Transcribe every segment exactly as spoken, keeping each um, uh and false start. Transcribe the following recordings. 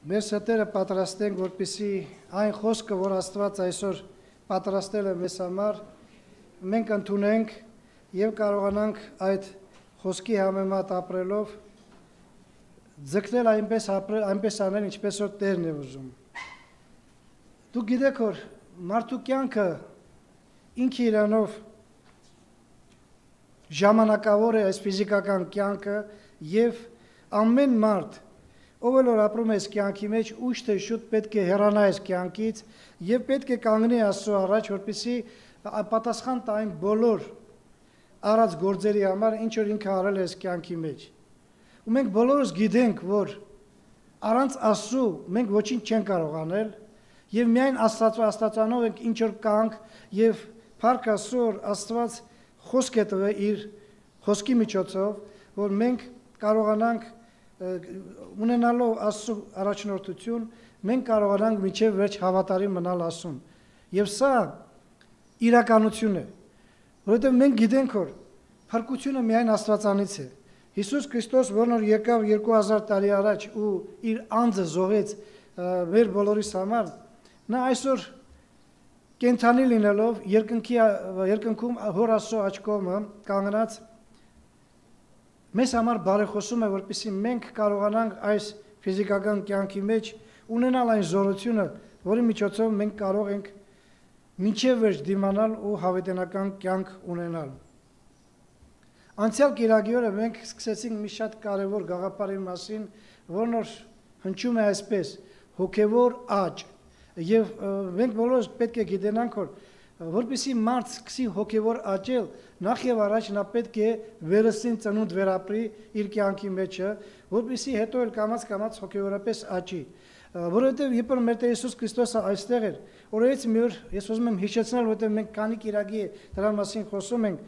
Մեր սրտերը պատրաստենք, որպեսզի այն խոսքը, որ Աստված այսօր պատրաստել է մեզ համար, մենք ընդունենք եւ կարողանանք այդ խոսքի համեմատ ապրելով ձգտել այնպես ապրել, այնպես անել, ինչպես որ Տերն է ուզում։ Դուք գիտեք, որ մարդու կյանքը ինքը իրանով ժամանակավոր է, այս ֆիզիկական կյանքը եւ ամեն մարդ ով էլ որ ապրում է այս կյանքի մեջ, ուշ թե շուտ պետք է հեռանա այս կյանքից եւ պետք է կանգնի Աստծո առաջ, որպեսզի պատասխան տա այն բոլոր արած գործերի համար, ինչ որ ինքը արել է այս կյանքի մեջ։ Ու մենք բոլորս գիտենք, որ առանց Աստծո մենք ոչինչ չենք կարող անել եւ միայն Աստծո Աստծանով ենք ինչ որ կանք եւ Փառք Աստծո Աստված խոսք է տվել իր խոսքի միջոցով, որ մենք կարողանանք ունենալով Աստծո առաջնորդություն, մենք կարողանանք միջև վերջ հավատարիմ մնալ Աստծուն։ Եվ սա իրականություն է, որովհետև մենք գիտենք, որ փրկությունը միայն Աստվածանից է։ Հիսուս Քրիստոս, որն որ եկավ երկու հազար տարի առաջ ու իր անձը զոհեց մեր բոլորիս համար, նա այսօր կենթանի լինելով երկնքի երկնքում Հոր Աստծո աջ կողմը կանգնած մեզ համար բարեխոսում է, որպեսզի մենք կարողանանք այս ֆիզիկական կյանքի մեջ ունենալ այն զորությունը, որի միջոցով մենք կարող ենք մինչև վերջ դիմանալ ու հավիտենական կյանք ունենալ։ Անցյալ կիրակի օրը մենք սկսեցինք մի շատ կարևոր գաղափարի մասին, որն որ հնչում է այսպես՝ հոգևոր աճ։ Եվ մենք բոլորս պետք է գիտենանք, որ որպեսզի մարդ սկսի հոգևոր աճել, նախ եւ առաջ նա պետք է վերստին ծնունդ վերապրի իր կյանքի մեջը, որպեսզի հետո էլ կամաց-կամաց հոգևորապես աճի։ Որովհետեւ երբ որ մեր Տեր Հիսուս Քրիստոսը այստեղ էր, օրերից մի օր ես ուզում եմ հիշեցնել, որովհետեւ մենք քանի կիրակի դրա մասին խոսում ենք,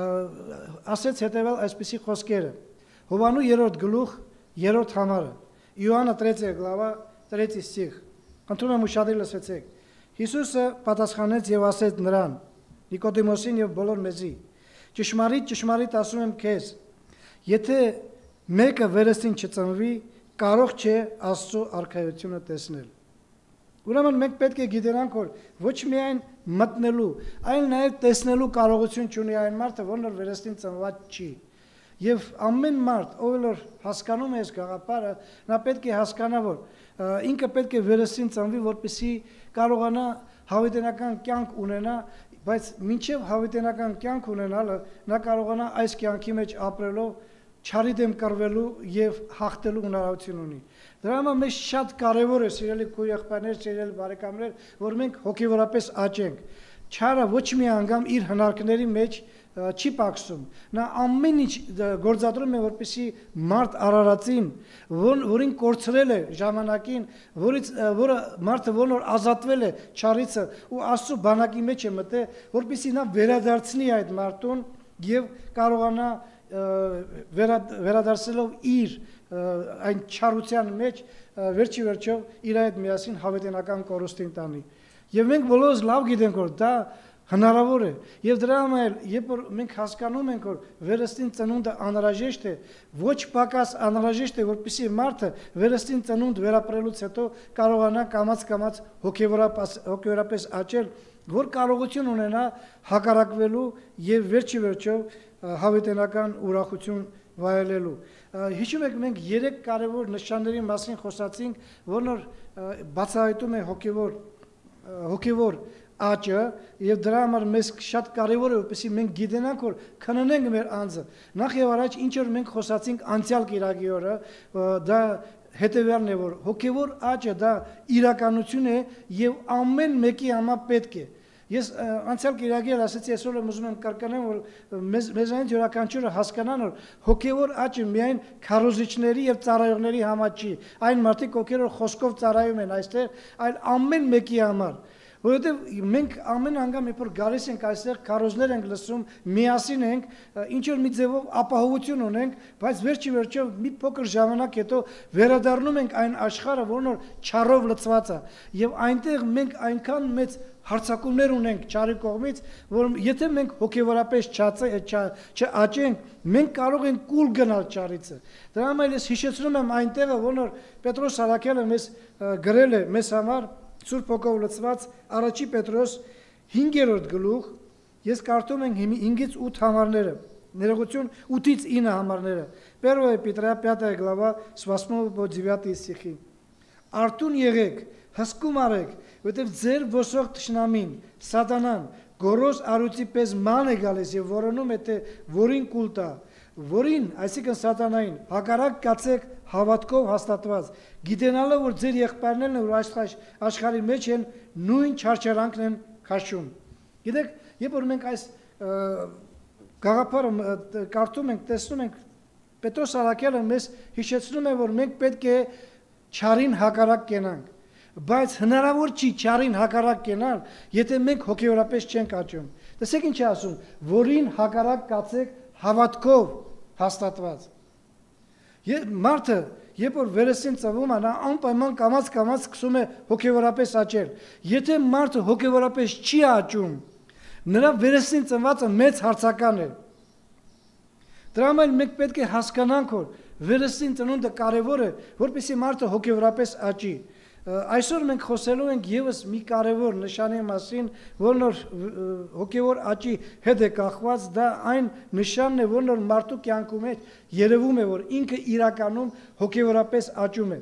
ասեց հետեւալ այսպիսի խոսքերը։ Հովանու երրորդ գլուխ, երրորդ համարը։ Իոաննա третья глава, третий стих։ Ընդունում եմ ուշադիր լսեցեք։ Հիսուսը պատասխանեց եւ ասեց նրան, Նիկոդիմոսին եւ բոլոր մեզի. Ճշմարիտ, ճշմարիտ ասում եմ քեզ, եթե մեկը վերստին չծնվի, կարող չէ Աստծո արքայությունը տեսնել։ Ուրեմն մենք պետք է գիտենանք, որ ոչ միայն մտնելու, այլ նաեւ տեսնելու կարողություն ունի այն մարդը, որն որ վերստին ծնված չի։ Եվ ամեն մարդ, ով որ հասկանում է այս գաղափարը, նա պետք է հասկանա, որ ինքը պետք է վերստին ծնվի, որպեսզի կարողանա հավիտենական կյանք ունենա, բայց մինչև հավիտենական կյանք ունենալը նա կարողանա այս կյանքի մեջ ապրելով չարի դեմ կռվելու եւ հաղթելու հնարավորություն ունի։ Դրա համար մեզ շատ կարեւոր է, սիրելի քույր-եղբայրներ, սիրելի բարեկամներ, որ մենք հոգեվորապես աճենք։ Չարը ոչ մի անգամ իր հնարքների մեջ չի պակսում։ Նա ամեն ինչ գործադրում է, որպեսզի մարդ արարածին, որին կորցրել է ժամանակին, որից որը մարդը որն որ ազատվել է չարիցը ու Աստծո բանակի մեջ է մտել, որպեսզի նա վերադարձնի այդ մարդուն եւ կարողանա վերադարձելով իր այն չարության մեջ վերջի վերջով իր այդ միասին հավիտենական կորուստին տանի։ Եվ մենք բոլորս լավ գիտենք, որ դա հնարավոր է։ Եվ դրա համար, երբ որ մենք հասկանում ենք, որ վերստին ծնունդը անհրաժեշտ է, ոչ պակաս անհրաժեշտ է, որպեսզի մարդը վերստին ծնունդ վերապրելուց հետո կարողանա կամաց-կամաց հոգեորապես աճել, որ կարողություն ունենա հակառակվելու եւ վերջի վերջով հավիտենական ուրախություն վայելելու։ Հիշում եք, մենք երեք կարևոր նշանների մասին խոսացինք, որոնք բացահայտում է հոգևոր հոգևոր աճը եւ դրա համար մեզ շատ կարեւոր է, որպեսզի մենք գիտենանք, որ քննենք մեր անձը։ Նախ եւ առաջ ինչ որ մենք խոսացինք անցյալ կիրակի օրը, դա հետեւյալն է, որ հոգևոր աճը դա իրականություն է եւ ամեն մեկի համար պետք է։ Ես անցյալ կիրակի ասացի, այսօր եմ ուզում եմ կրկնեմ, որ մեզ մեզանից յուրաքանչյուրը հասկանան, որ հոգևոր աճը միայն քարոզիչների եւ ծառայողների համար չի, այն մարդիկ, ովքեր խոսքով ծառայում են այստեղ, այլ ամեն մեկի համար, Որովհետև մենք ամեն անգամ երբ որ գալիս ենք այստեղ քարոզներ ենք լսում, միասին ենք, ինչ որ մի ձևով ապահովություն ունենք, բայց վերջի վերջո մի փոքր ժամանակ հետո վերադառնում ենք այն աշխարհը, որն որ չարով լցված է, եւ այնտեղ մենք այնքան մեծ հարցակումներ ունենք չարի կողմից, որ եթե մենք հոգեվորապես չաճենք, մենք կարող ենք կուլ գնալ չարիցը։ Դրա համար ես հիշեցնում եմ այնտեղը, որն որ Պետրոս Սարաքյանը մեզ գրել է մեզ համար Սուրբ Հոգով լցված առաջի Պետրոս հինգերորդ գլուխ, ես կարդում եմ հինգից ութ համարները, ներողություն ութից ինը համարները։ Первое Петра пятая глава с восьмого по девятый стихи. Արտուն եղեք, հսկում արեք, որտեղ ձեր ոսող թշնամին, սատանան, գորոզ արուծի պես ման է գալիս եւ որոնում է թե որին կուլ տա, որին, այսինքն սատանային, հակառակ կացեք հավատքով հաստատված, գիտենալով որ ձեր եղբայրներն որ աշխարհի մեջ են նույն չարչարանքն են քաշում։ Գիտեք, երբ որ մենք այս գաղափարը կարդում ենք, տեսնում ենք, Պետրոս Սարաքյանը մեզ հիշեցնում է, որ մենք պետք է չարին հակառակ կենանք, բայց հնարավոր չի չարին հակառակ կենալ, եթե մենք հոգեորապես չենք աճում։ Տեսեք ինչ է ասում, որին հակառակ կացեք հավատքով հաստատված։ Մարդը, երբ որ վերեսին ծնվում է, նա անպայման կամաց-կամաց սկսում է հոգեորապես աճել։ Եթե մարդը հոգեորապես չի աճում, նրա վերեսին ծնվածը մեծ հարցական է։ Դրա համար մենք պետք է հասկանանք, որ վերեսին ծնունդը կարևոր է, որպեսզի մարդը հոգեորապես աճի։ Այսօր մենք խոսելու ենք եւս մի կարևոր նշանի մասին, որն որ հոգեոր աճի հետ է կախված, դա այն նշանն է, որն որ մարդու կյանքում է երևում է, որ ինքը իրականում հոգեորապես աճում է։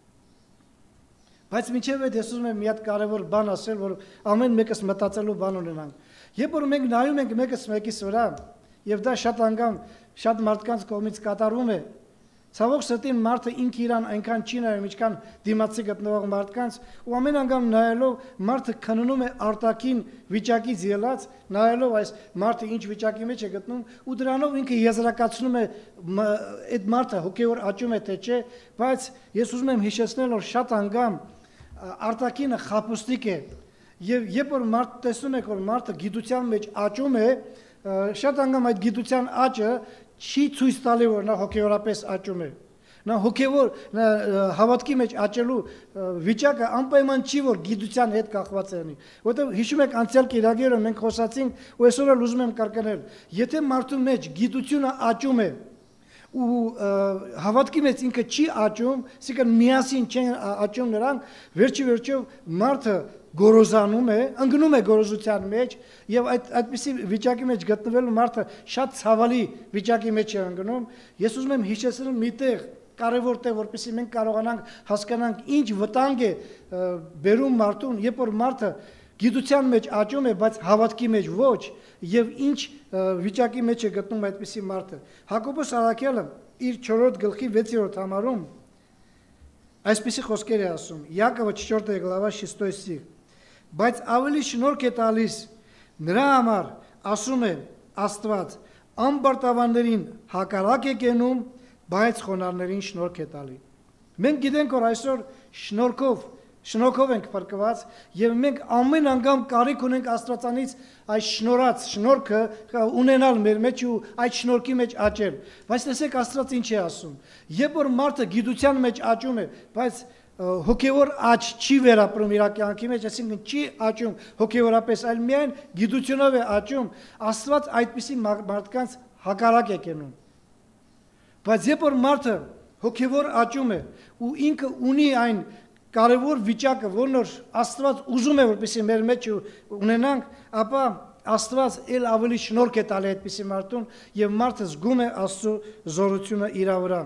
Բայց մինչև այդ ես ուզում եմ մի հատ կարևոր բան ասել, որ ամեն մեկս մտածելու բան ունենանք։ Երբ որ մենք նայում ենք մեկս մեկիս վրա, եւ դա շատ անգամ շատ մարդկանց կողմից կատարվում է, ցավոք սրտի մարդը ինքը իրան այնքան չի նայում, ինչքան դիմացի գտնվող մարդկանց, ու ամեն անգամ նայելով մարդը քննում է արտաքին վիճակից ելած, նայելով այս մարդը ինչ վիճակի մեջ է գտնում, ու դրանով ինքը եզրակացնում է այդ մարդը հոգեոր աճում է թե չէ, բայց ես ուզում եմ հիշեցնել, որ շատ անգամ արտաքինը խաբուստիկ է, եւ երբ որ մարդ տեսնում եք, որ մարդը գիտության մեջ աճում է, շատ անգամ այդ գիտության աճը չի ցույց տալի, որ նա հոգեորապես աճում է։ Նա հոգեոր հավատքի մեջ աճելու վիճակը անպայման չի, որ գիտության հետ կախված է լինի։ Որտեղ հիշում եք անցյալ կիրակերը մենք խոսացինք, ու այսօր էլ ուզում եմ կրկնել, եթե մարդու մեջ գիտությունը աճում է, ու հավատքի մեջ ինքը չի աճում, այսինքն միասին չեն աճում նրանք, վերջի վերջո մարդը գորոզանում է, ընկնում է գորոզության մեջ, եւ այդ այդպիսի վիճակի մեջ գտնվելու մարդը շատ ցավալի վիճակի մեջ է ընկնում։ Ես ուզում եմ հիշեցնել մի տեղ, կարևոր տեղ, որպեսզի մենք կարողանանք հասկանանք ինչ վտանգ է բերում մարդուն, երբ որ մարդը գիտության մեջ աճում է, բայց հավատքի մեջ ոչ, եւ ինչ վիճակի մեջ է գտնում այդպիսի մարդը։ Հակոբոս Սարաքյանը իր չորրորդ գլխի վեցերորդ համարում այսպիսի խոսքեր է ասում. Յակովը четвёртая глава шестой стих. Բայց ավելի շնորհք է տալիս նրա համար, ասում է Աստված, ամբարտավաններին հակառակ է կենում, բայց խոնարհներին շնորհք է տալի։ Մենք գիտենք, որ այսօր շնորհքով Շնորհքով ենք փրկված եւ մենք ամեն անգամ կարիք ունենք Աստվածանից այս շնորհած շնորհքը ունենալ մեր մեջ ու այդ շնորհքի մեջ աճել։ Բայց տեսեք Աստված ինչ է ասում։ Երբ որ մարդը գիտության մեջ աճում է, բայց հոգեոր աճ չի վերապրում իր կյանքի մեջ, այսինքն չի աճում հոգեորապես, այլ միայն գիտությունով է աճում, Աստված այդպիսի մարդկանց հակառակ է կենում։ Բայց երբ որ մարդը հոգեոր աճում է ու ինքը ունի այն կարևոր վիճակը, որն որ Աստված ուզում է, որպեսզի մեր մեջ ունենանք, ապա Աստված ել ավելի շնորհք է տալի այդպիսի մարդուն եւ մարդը զգում է Աստծո զորությունը իր վրա։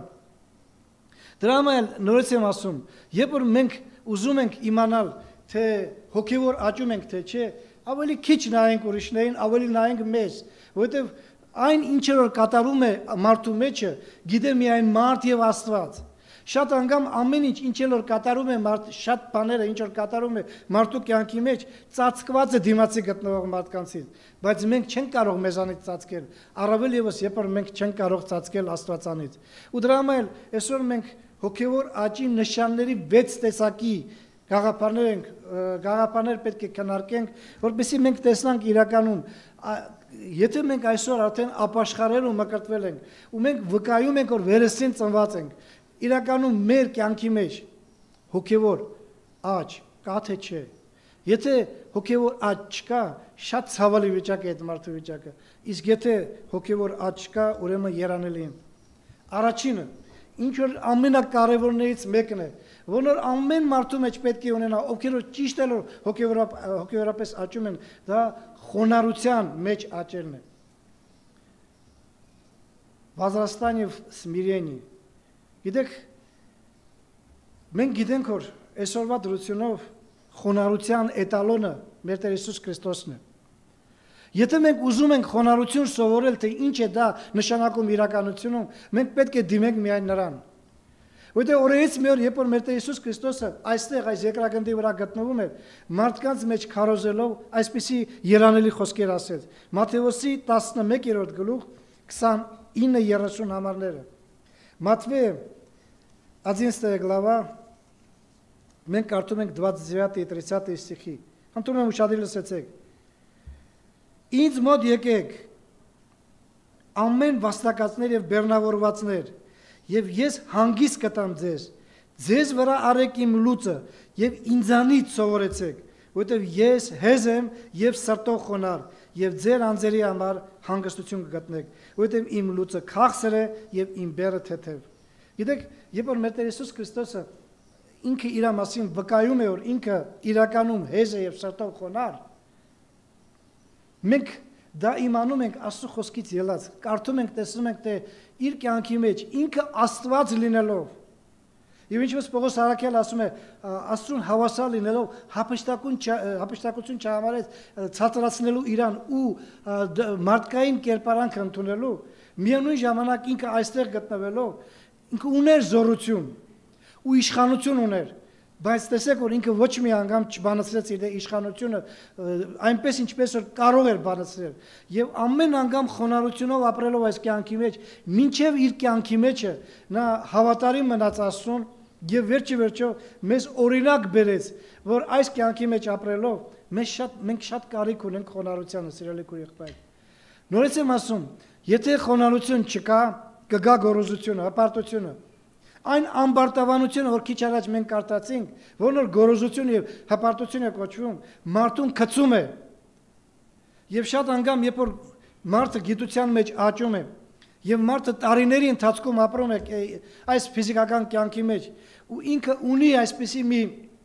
Դրա համար նորից եմ ասում, երբ որ մենք ուզում ենք իմանալ, թե հոգեոր աճում ենք թե չէ, ավելի քիչ նայենք ուրիշներին, ավելի նայենք մեզ, որովհետեւ այն ինչ որ կատարում է մարդու մեջը, գիտե միայն մարդ եւ Աստված։ Շատ անգամ ամեն ինչ ինչ որ կատարում է մարդ, շատ բաները ինչ որ կատարում է մարդու կյանքի մեջ, ծածկված է դիմացի գտնվող մարդկանցից, բայց մենք չենք կարող մեզանից ծածկել, առավել եւս երբ որ մենք չենք կարող ծածկել Աստվածանից։ Ու դրա համար այսօր մենք հոգեոր աճի նշանների վեց տեսակի գաղափարներ ենք, գաղափարներ պետք է քննարկենք, որպեսզի մենք տեսնանք իրականում, եթե մենք այսօր արդեն ապաշխարել ու մկրտվել ենք, ու մենք վկայում ենք, որ վերստին ծնված ենք, իրականում մեր կյանքի մեջ հոգևոր աճ կա թե չէ։ Եթե հոգևոր աճ չկա, շատ ցավալի վիճակ է այդ մարդու վիճակը, իսկ եթե հոգևոր աճ չկա, ուրեմն երանելի են։ Առաջինը, ինչ որ ամենակարևորներից մեկն է, որն ամեն մարդու մեջ պետք է ունենա, ովքեր ճիշտ էլ հոգևորապես աճում են, դա խոնարհության մեջ աճելն է։ Возрастание в смирении։ Գիտեք, մենք գիտենք, որ այսօրվա դրությունով խոնարհության էտալոնը մեր Տեր Հիսուս Քրիստոսն է։ Եթե մենք ուզում ենք խոնարհություն սովորել, թե ինչ է դա նշանակում իրականությունում, մենք պետք է դիմենք միայն նրան։ Որտեղ օրերից մի օր, երբ որ մեր Տեր Հիսուս Քրիստոսը այստեղ այս երկրագնդի վրա գտնվում էր, մարդկանց մեջ քարոզելով այսպիսի երանելի խոսքեր ասեց։ Մատթեոսի տասնմեկերորդ գլուխ քսանինը երեսուն համարները։ Матфея одиннадцатая глава, մենք կարդում ենք двадцать девятый и тридцатый стихи։ Խնդրում եմ ուշադիր լսեցեք։ Ինձ մոտ եկեք ամեն վաստակածներ եւ բեռնավորվածներ, եւ ես հանգիստ կտամ ձեզ։ Ձեզ վրա արեք իմ լուծը եւ ինձանից սովորեցեք, որովհետեւ ես հեզ եմ եւ սրտով խոնար, եւ ձեր անձերի համար հանգստություն կգտնեք, որովհետեւ իմ լուծը քաղցր է եւ իմ բեռը թեթև։ Գիտեք, երբ որ մեր Տեր Հիսուս Քրիստոսը ինքը իր մասին վկայում է, որ ինքը իրականում հեզ է եւ սրտով խոնար, մենք դա իմանում ենք Աստծո խոսքից ելած, կարդում ենք, տեսնում ենք, թե իր կյանքի մեջ ինքը Աստված լինելով, եւ ինչպես Պողոս Արաքյալը ասում է, Աստծուն հավասար լինելով հափշտակություն չհամարեց ցածրացնելու իրան ու մարդկային կերպարանք ընդունելու, միևնույն ժամանակ ինքը այստեղ գտնվելով, ինքը ուներ զորություն ու իշխանություն ուներ, բայց տեսեք, որ ինքը ոչ մի անգամ չբանացրեց իր իշխանությունը այնպես ինչպես որ կարող էր բանացնել, եւ ամեն անգամ խոնարհությունով ապրելով այս կյանքի մեջ, մինչեւ իր կյանքի մեջը նա հավատարիմ մնաց Աստծուն եւ վերջի վերջո մեզ օրինակ բերեց, որ այս կյանքի մեջ ապրելով մեզ շատ մենք շատ կարիք ունենք խոնարհությանը, սիրելի քույր-եղբայր։ Նորից եմ ասում, եթե խոնարհություն չկա, կգա գոռոզությունը, հպարտությունը։ Այն ամբարտավանությունը, որ քիչ առաջ մենք կարդացինք, որն որ գոռոզություն եւ հպարտություն է կոչվում, մարդուն գցում է։ Եվ շատ անգամ, երբ որ մարդը գիտության մեջ աճում է, եւ մարդը տարիների ընթացքում ապրում է այս ֆիզիկական կյանքի մեջ, ու ինքը ունի այսպիսի մի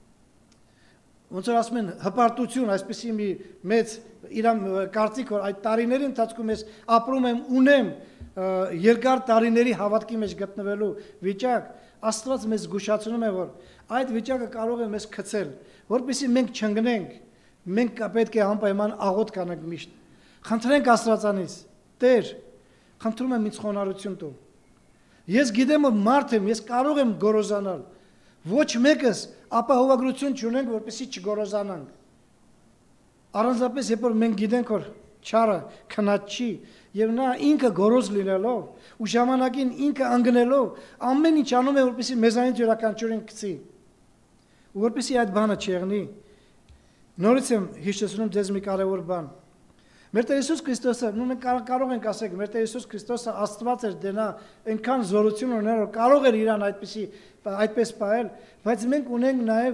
ոնց որ ասում են հպարտություն, այսպիսի մի մեծ իր կարծիք, որ այդ տարիների ընթացքում ես ապրում եմ, ունեմ երկար տարիների հավատքի մեջ գտնվելու վիճակ, Աստված մեզ զգուշացնում է, որ այդ վիճակը կարող է մեզ գցել, որպեսզի մենք չընկնենք, մենք պետք է անպայման աղոթ կանենք միշտ։ Խնդրենք Աստվածանից, Տեր, խնդրում եմ ինձ խոնարհություն տու։ Ես գիտեմ, որ մարդ եմ, ես կարող եմ գոռոզանալ, ոչ մեկս ապահովագրություն չունենք, որպեսզի չգոռոզանանք։ Առանձնապես, երբ որ մենք գիտենք, որ չարը քնած չի, եւ նա ինքը գոռոզ լինելով ու ժամանակին ինքը անգնելով ամեն ինչ անում է, որպեսզի մեզանից յուրաքանչյուրին գցի, ու որպեսզի այդ բանը չեղնի։ Նորից եմ հիշեցնում ձեզ մի կարևոր բան։ Մեր Տեր Հիսուս Քրիստոսը, նույն կարող ենք ասել, մեր Տեր Հիսուս Քրիստոսը Աստված էր, դե նա այնքան զորություն ուներ, որ կարող էր իրան այդպեսի այդպես պահել, բայց մենք ունենք նաեւ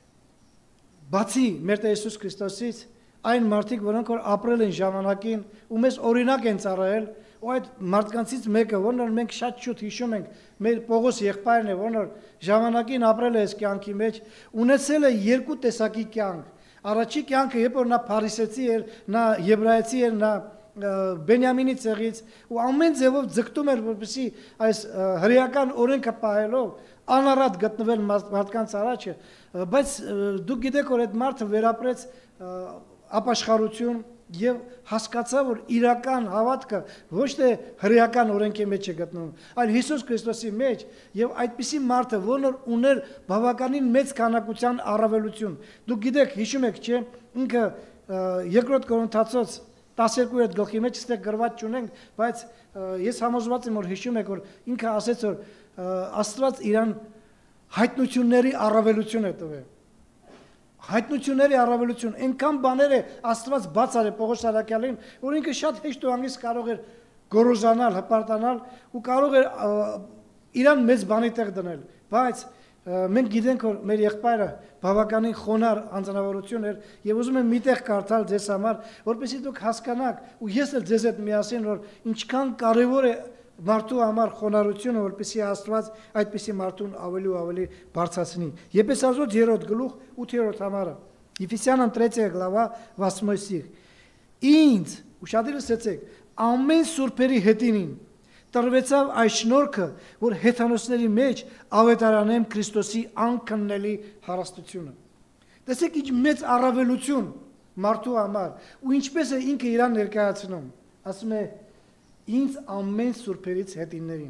բացի մեր Տեր Հիսուս Քրիստոսից այն մարդիկ, որոնք որ ապրել են ժամանակին ու մեզ օրինակ են ծառայել, ու այդ մարդկանցից մեկը, որն որ մենք շատ շուտ հիշում ենք, մեր Պողոս եղբայրն է, որն որ ժամանակին ապրել է այս կյանքի մեջ, ունեցել է երկու տեսակի կյանք։ Առաջի կյանքը, երբ որ նա փարիսեցի էր, նա եբրայեցի էր, նա Բենյամինի ցեղից, ու ամեն ձևով ձգտում էր, որպեսզի այս հրեական օրենքը պահելով անառատ գտնվել մարդկանց առաջը, բայց դուք գիտեք, որ այդ մարդը վերապրեց ապաշխարություն եւ հասկացա, որ իրական հավատքը ոչ թե հրեական օրենքի մեջ է գտնվում, այլ Հիսուս Քրիստոսի մեջ, եւ այդպիսի մարդը, որն ուներ բավականին մեծ քանակության առավելություն։ Դուք գիտեք, հիշում եք, չէ՞, ինքը երկրորդ Կորինթացոց տասներկու գլխի մեջ ստեղ գրված չունենք, բայց ես համոզված եմ, որ հիշում եք, որ ինքը ասեց, որ Աստված իրան հայտնությունների առավելություն է տվել։ հայտնությունների առավելություն, այնքան բաներ է Աստված բաց արել Պողոս Արաքյալին, որ ինքը շատ հեշտ ու հանգիստ կարող էր գոռոզանալ, հպարտանալ ու կարող էր իրան մեծ բանի տեղ դնել, բայց մենք գիտենք, որ մեր եղբայրը բավականին խոնար անձնավորություն էր եւ ուզում եմ միտեղ կարդալ ձեզ համար, որպեսզի դուք հասկանաք ու ես էլ ձեզ հետ միասին, որ ինչքան կարեւոր է մարդու համար խոնարհությունը, որպեսզի Աստված այդպիսի մարդուն ավելի ու ավելի բարձրացնի։ Եպեսացոց երրորդ գլուխ ութերորդ համարը։ Ефесянам третья глава восьмой стих. Ինձ, ուշադիր լսեցեք, ամեն սուրբերի հետինին տրվեցավ այս շնորհքը, որ հեթանոսների մեջ ավետարանեմ Քրիստոսի անքննելի հարստությունը։ Տեսեք ինչ մեծ առավելություն մարդու համար ու ինչպես է ինքը իրան ներկայացնում։ Ասում է ինձ ամեն սուրբերից հետիններին։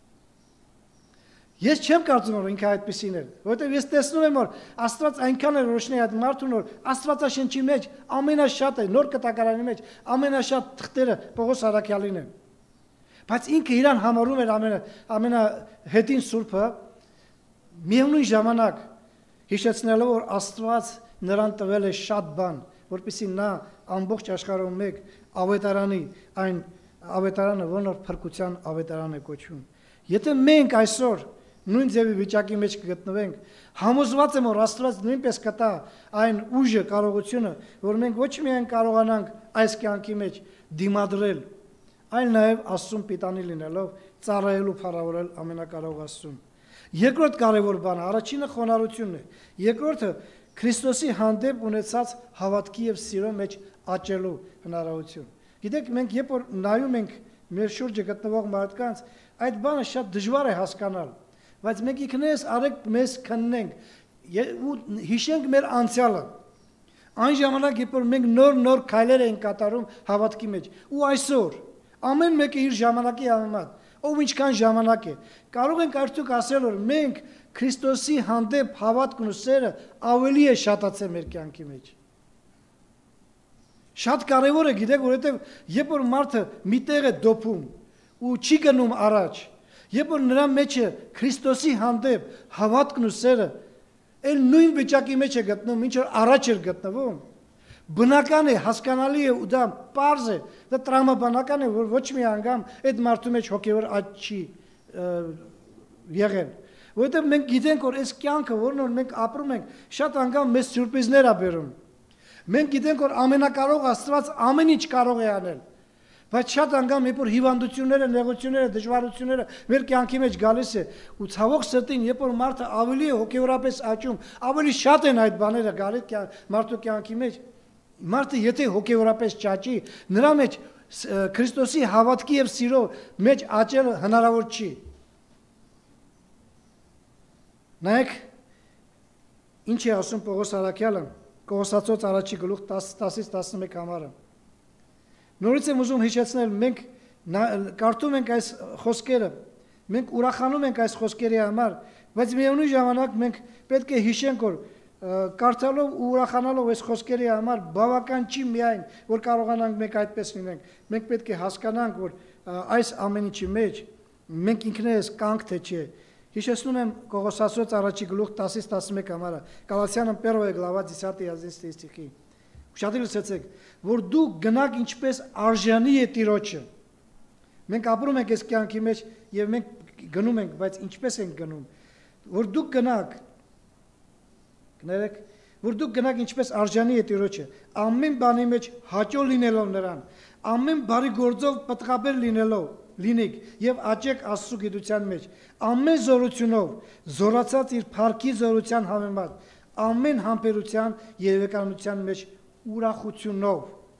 Ես չեմ կարծում որ ինքը այդպեսին էր, որովհետև ես տեսնում եմ որ Աստված այնքան է ռոշնի այդ մարդուն որ Աստվածաշնչի մեջ ամենաշատը նոր կտակարանի մեջ ամենաշատ թղթերը Պողոս Արաքյալին են։ Բայց ինքը իրան համարում էր ամենա ամենահետին սուրբը միևնույն ժամանակ հիշեցնելով որ Աստված նրան տվել է շատ բան, որպեսզի նա ամբողջ աշխարհում մեկ ավետարանի այն ավետարանը որն փրկության ավետարան է կոչվում։ Եթե մենք այսօր նույն ձևի վիճակի մեջ կգտնվենք, համոզված եմ որ Աստված նույնպես կտա այն ուժը, կարողությունը, որ մենք ոչ միայն կարողանանք այս կյանքի մեջ դիմադրել, այլ նաև Աստծուն պիտանի լինելով ծառայելու փառավորել ամենակարող Աստծուն։ Երկրորդ կարևոր բանը առաջինը խոնարհությունն է, երկրորդը Քրիստոսի հանդեպ ունեցած հավատքի եւ սիրո մեջ աճելու հնարավորություն։ Գիտեք, մենք երբ որ նայում ենք մեր շուրջը գտնվող մարդկանց, այդ բանը շատ դժվար է հասկանալ, բայց մենք ինքներս արեք մեզ քննենք ու հիշենք մեր անցյալը։ Այն ժամանակ, երբ որ մենք նոր-նոր քայլեր ենք կատարում հավատքի մեջ, ու այսօր ամեն մեկը իր ժամանակի համեմատ, ով ինչքան ժամանակ է, կարող ենք արդյոք ասել, որ մենք Քրիստոսի հանդեպ հավատքն ու սերը ավելի է շատացել մեր կյանքի մեջ։ Շատ կարևոր է, գիտեք, որովհետև երբ որ մարդը մի տեղ է դոփում ու չի գնում առաջ, երբ որ նրա մեջ է Քրիստոսի հանդեպ հավատքն ու սերը, այլ նույն վիճակի մեջ է գտնում, ինչ որ առաջ էր գտնվում, բնական է, հասկանալի է ու դա պարզ է, դա տրամաբանական է, որ ոչ մի անգամ այդ մարդու մեջ հոգևոր աճ չի եղել։ Որովհետև մենք գիտենք, որ այս կյանքը, որն որ մենք ապրում ենք, շատ անգամ մեզ սյուրպրիզներ ա բերում։ Մենք գիտենք, որ ամենակարող Աստված ամեն ինչ կարող է անել, բայց շատ անգամ երբ որ հիվանդությունները, նեղությունները, դժվարությունները մեր կյանքի մեջ գալիս է, ու ցավոք սրտին, երբ որ մարդը ավելի է հոգևորապես աճում, ավելի շատ են այդ բաները գալիս մարդու կյանքի մեջ, մարդը եթե հոգևորապես չաճի, նրա մեջ Քրիստոսի հավատքի եւ սիրո մեջ աճելը հնարավոր չի։ Նայեք, ինչ է ասում Պողոս Արաքյալը, Կողոսացոց առաջի գլուխ տասից տասնմեկ համարը։ Նորից եմ ուզում հիշեցնել, մենք կարդում ենք այս խոսքերը, մենք ուրախանում ենք այս խոսքերի համար, բայց միևնույն ժամանակ մենք պետք է հիշենք, որ կարդալով ու ուրախանալով այս խոսքերի համար բավական չի միայն, որ կարողանանք մենք այդպես լինենք, մենք պետք է հասկանանք, որ այս ամեն ինչի մեջ մենք ինքներս կանք թե չէ։ Հիշեցնում եմ Կողոսացոց առաջի գլուխ տասից տասնմեկ համարը, Գալատյանам первая глава десятый одиннадцатый стихи։ Ուշադիր լսեցեք, որ դու գնաք ինչպես արժանի է Տիրոջը։ Մենք ապրում ենք այս կյանքի մեջ եւ մենք գնում ենք, բայց ինչպես ենք գնում, որ դու գնաք, կներեք, որ դու գնաք ինչպես արժանի է Տիրոջը, ամեն բանի մեջ հաճո լինելով նրան, ամեն բարի գործով պատղաբեր լինելով լինեք եւ աճեք Աստծո գիտության մեջ, ամեն զորությունով, զորացած իր փառքի զորության համեմատ, ամեն համբերության երևեկանության մեջ ուրախությունով։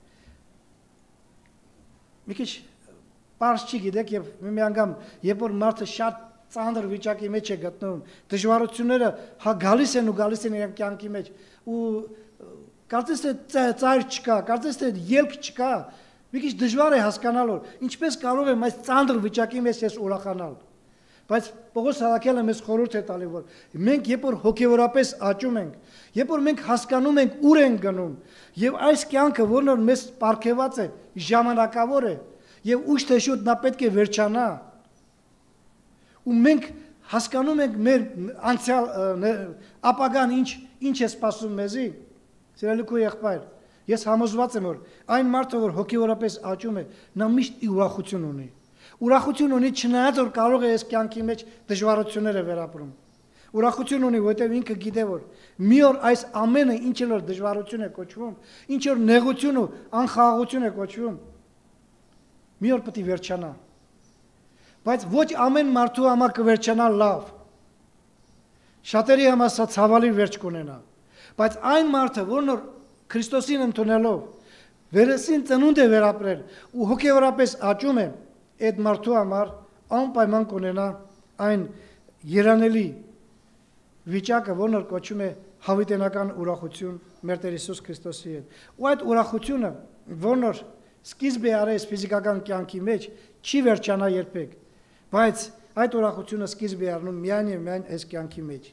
Մի քիչ պարզ չի գիտեք եւ մի անգամ երբ որ մարդը շատ ծանր վիճակի մեջ է գտնվում, դժվարությունները հա գալիս են ու գալիս են իր կյանքի մեջ ու կարծես թե ծայր չկա, կարծես թե ելք չկա, մի քիչ դժվար է հասկանալ որ ինչպես կարող եմ այս ծանր վիճակի մեջ ես ուրախանալ։ Բայց Պողոս Արաքյալը մեզ խորհուրդ է տալի որ մենք երբ որ հոգևորապես աճում ենք, երբ որ մենք հասկանում ենք ուր ենք գնում եւ այս կյանքը որն որ մեզ պարգևած է, ժամանակավոր է եւ ուշ թե շուտ նա պետք է վերջանա։ Ու մենք հասկանում ենք մեր անցյալ ապագան ինչ ինչ է սպասում մեզի, Սիրելի քույր եղբայր, ես համոզված եմ, որ այն մարդը, որ հոգևորապես աճում է, նա միշտ ուրախություն ունի։ Ուրախություն ունի չնայած որ կարող է այս կյանքի մեջ դժվարությունները վերապրում։ Ուրախություն ունի, որտեղ ինքը գիտե որ մի օր այս ամենը ինչ որ դժվարություն է կոչվում, ինչ որ նեղություն ու անխաղաղություն է կոչվում, մի օր պետք է վերջանա։ Բայց ոչ ամեն մարդու համար կվերջանա լավ։ Շատերի համար սա ցավալի վերջ կունենա։ Բայց այն մարդը, որն որ Քրիստոսին ընդունելով վերեսին ծնունդ է վերապրել ու հոգևորապես աճում է, այդ մարդու համար անպայման կունենա այն երանելի վիճակը, որն որ կոչվում է հավիտենական ուրախություն մեր Տեր Հիսուս Քրիստոսի հետ։ Ու այդ ուրախությունը, որն որ սկիզբ է արել ֆիզիկական կյանքի մեջ, չի վերջանա երբեք, բայց այդ ուրախությունը սկիզբ է առնում միայն եւ միայն այս կյանքի մեջ։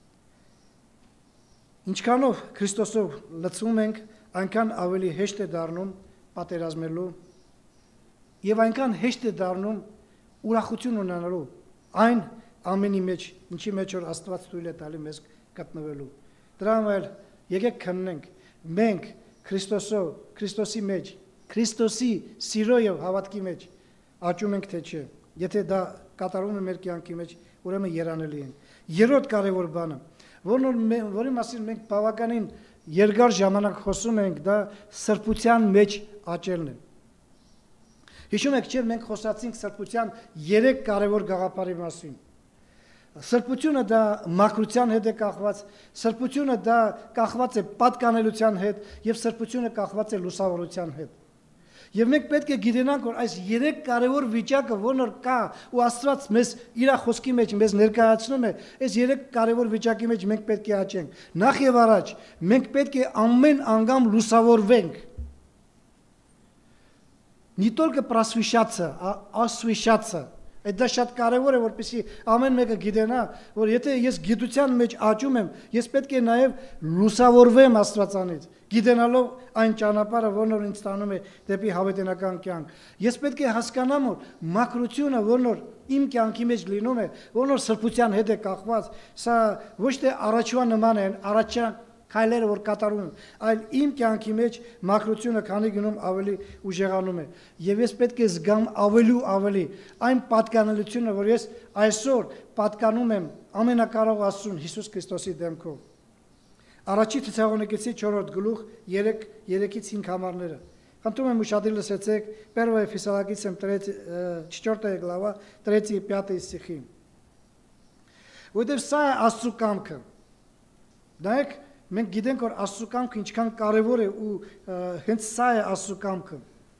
Ինչքանով Քրիստոսով լցվում ենք, այնքան ավելի հեշտ է դառնում պատերազմելու եւ այնքան հեշտ է դառնում ուրախություն ունենալու այն ամենի մեջ, ինչի մեջ որ Աստված թույլ է տալի մեզ գտնվելու։ Դրա համար եկեք քննենք, մենք Քրիստոսով, Քրիստոսի մեջ, Քրիստոսի սիրո եւ հավատքի մեջ աճում ենք թե չէ։ Եթե դա կատարվում է մեր կյանքի մեջ, ուրեմն երանելի ենք։ Երրորդ կարևոր բանը, որն որի մասին մենք բավականին երկար ժամանակ խոսում ենք, դա սրբության մեջ աճելն է։ Հիշում եք, չէ՞, մենք խոսացինք սրբության երեք կարևոր գաղափարի մասին։ Սրբությունը դա մաքրության հետ է կախված, սրբությունը դա կախված է պատկանելության հետ եւ սրբությունը կախված է լուսավորության հետ։ Եվ մենք պետք է գիտենանք, որ այս երեք կարևոր վիճակը, որն որ կա ու Աստված մեզ իր խոսքի մեջ մեզ ներկայացնում է, այս երեք կարևոր վիճակի մեջ մենք պետք է աճենք։ Նախ եւ առաջ մենք պետք է ամեն անգամ լուսավորվենք։ Не только просвещаться, а освещаться. Դա շատ կարևոր է, որպեսզի ամեն մեկը գիտենա, որ եթե ես գիտության մեջ աճում եմ, ես պետք է նաև լուսավորվեմ Աստվածանից, գիտենալով այն ճանապարհը, որն որ ինձ տանում է դեպի հավիտենական կյանք։ Ես պետք է հասկանամ, որ մաքրությունը, որն որ իմ կյանքի մեջ լինում է, որն որ սրբության հետ է կախված, սա ոչ թե առաջվա նման է, առաջա քայլերը որ կատարում եմ, այլ իմ կյանքի մեջ մաքրությունը քանի գնում ավելի ուժեղանում է։ Եվ ես պետք է զգամ ավելի ու ավելի այն պատկանելությունը, որ ես այսօր պատկանում եմ ամենակարող Աստծուն Հիսուս Քրիստոսի դեմքով։ Առաջի Թեսաղոնիկեցի չորրորդ գլուխ երեքից հինգ համարները։ Խնդրում եմ ուշադիր լսեցեք Первое Фессалоникийцам четвёртая глава третий и пятый стихи։ Որտեղ սա է Աստծու կամքը։ Դայք մենք գիտենք, որ Աստծու կամքը ինչքան կարևոր է ու հենց սա է Աստծու կամքը։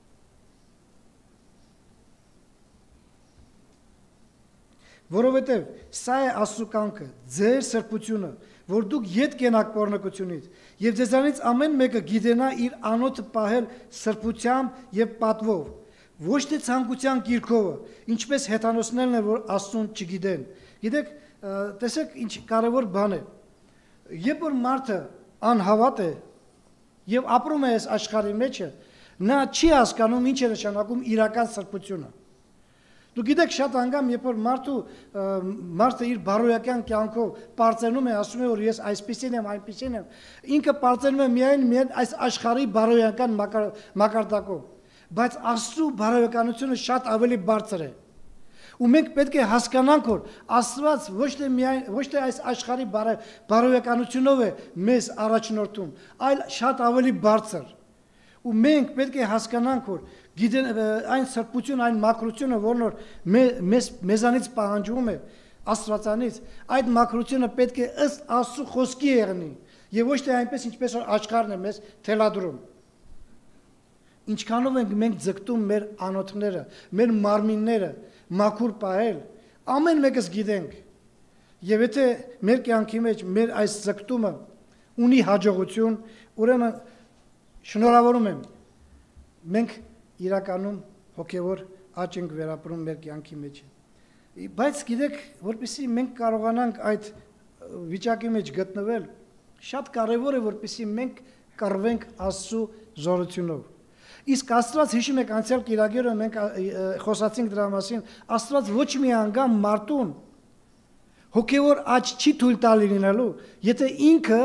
Որովհետև սա է Աստծու կամքը, ձեր սրբությունը, որ դուք ետ կենաք պոռնկությունից, եւ ձեզանից ամեն մեկը գիտենա իր անոթը պահել սրբությամբ եւ պատվով, ոչ թե ցանկության կիրքովը, ինչպես հեթանոսներն են, որ Աստծուն չգիտեն։ Գիտեք, տեսեք ինչ կարևոր բան է։ Երբ որ մարդը անհավատ է եւ ապրում է այս աշխարհի մեջ, նա չի հասկանում ինչ է նշանակում իրական սրբությունը։ Դու գիտեք շատ անգամ երբ որ մարդու մարդը իր բարոյական կյանքով բարձրանում է, ասում է որ ես այսպեսին եմ, այնպեսին եմ, ինքը բարձրանում է միայն միայն այս աշխարհի բարոյական մակարդակով, բայց Աստծո բարոյականությունը շատ ավելի բարձր է։ Ու մենք պետք է հասկանանք, որ Աստված ոչ թե միայն ոչ թե այս աշխարհի բարոյականությունով է մեզ առաջնորդում, այլ շատ ավելի բարձր։ Ու մենք պետք է հասկանանք, որ գիտեն այն սրբություն, այն մաքրությունը, որն որ մեզ մեզանից պահանջվում է Աստվածանից, այդ մաքրությունը պետք է ըստ Աստծո խոսքի եղնի, եւ ոչ թե այնպես ինչպես որ աշխարհն է մեզ թելադրում։ Ինչքանով ենք մենք ձգտում մեր անոթները, մեր մարմինները մաքուր պահել, ամեն մեկս գիտենք։ Եվ եթե մեր կյանքի մեջ մեր այս ձգտումը ունի հաջողություն, ուրեմն շնորհավորում եմ, մենք իրականում հոգևոր աճ ենք վերապրում մեր կյանքի մեջ։ Բայց գիտեք, որպեսզի մենք կարողանանք այդ վիճակի մեջ գտնվել, շատ կարևոր է, որպեսզի մենք կռվենք Աստծո զորությունով։ Իսկ Աստված, հիշում եք անցյալ կիրակերով մենք խոսացինք դրա մասին, Աստված ոչ մի անգամ մարդուն հոգևոր աճ չի թույլ տալի լինելու, եթե ինքը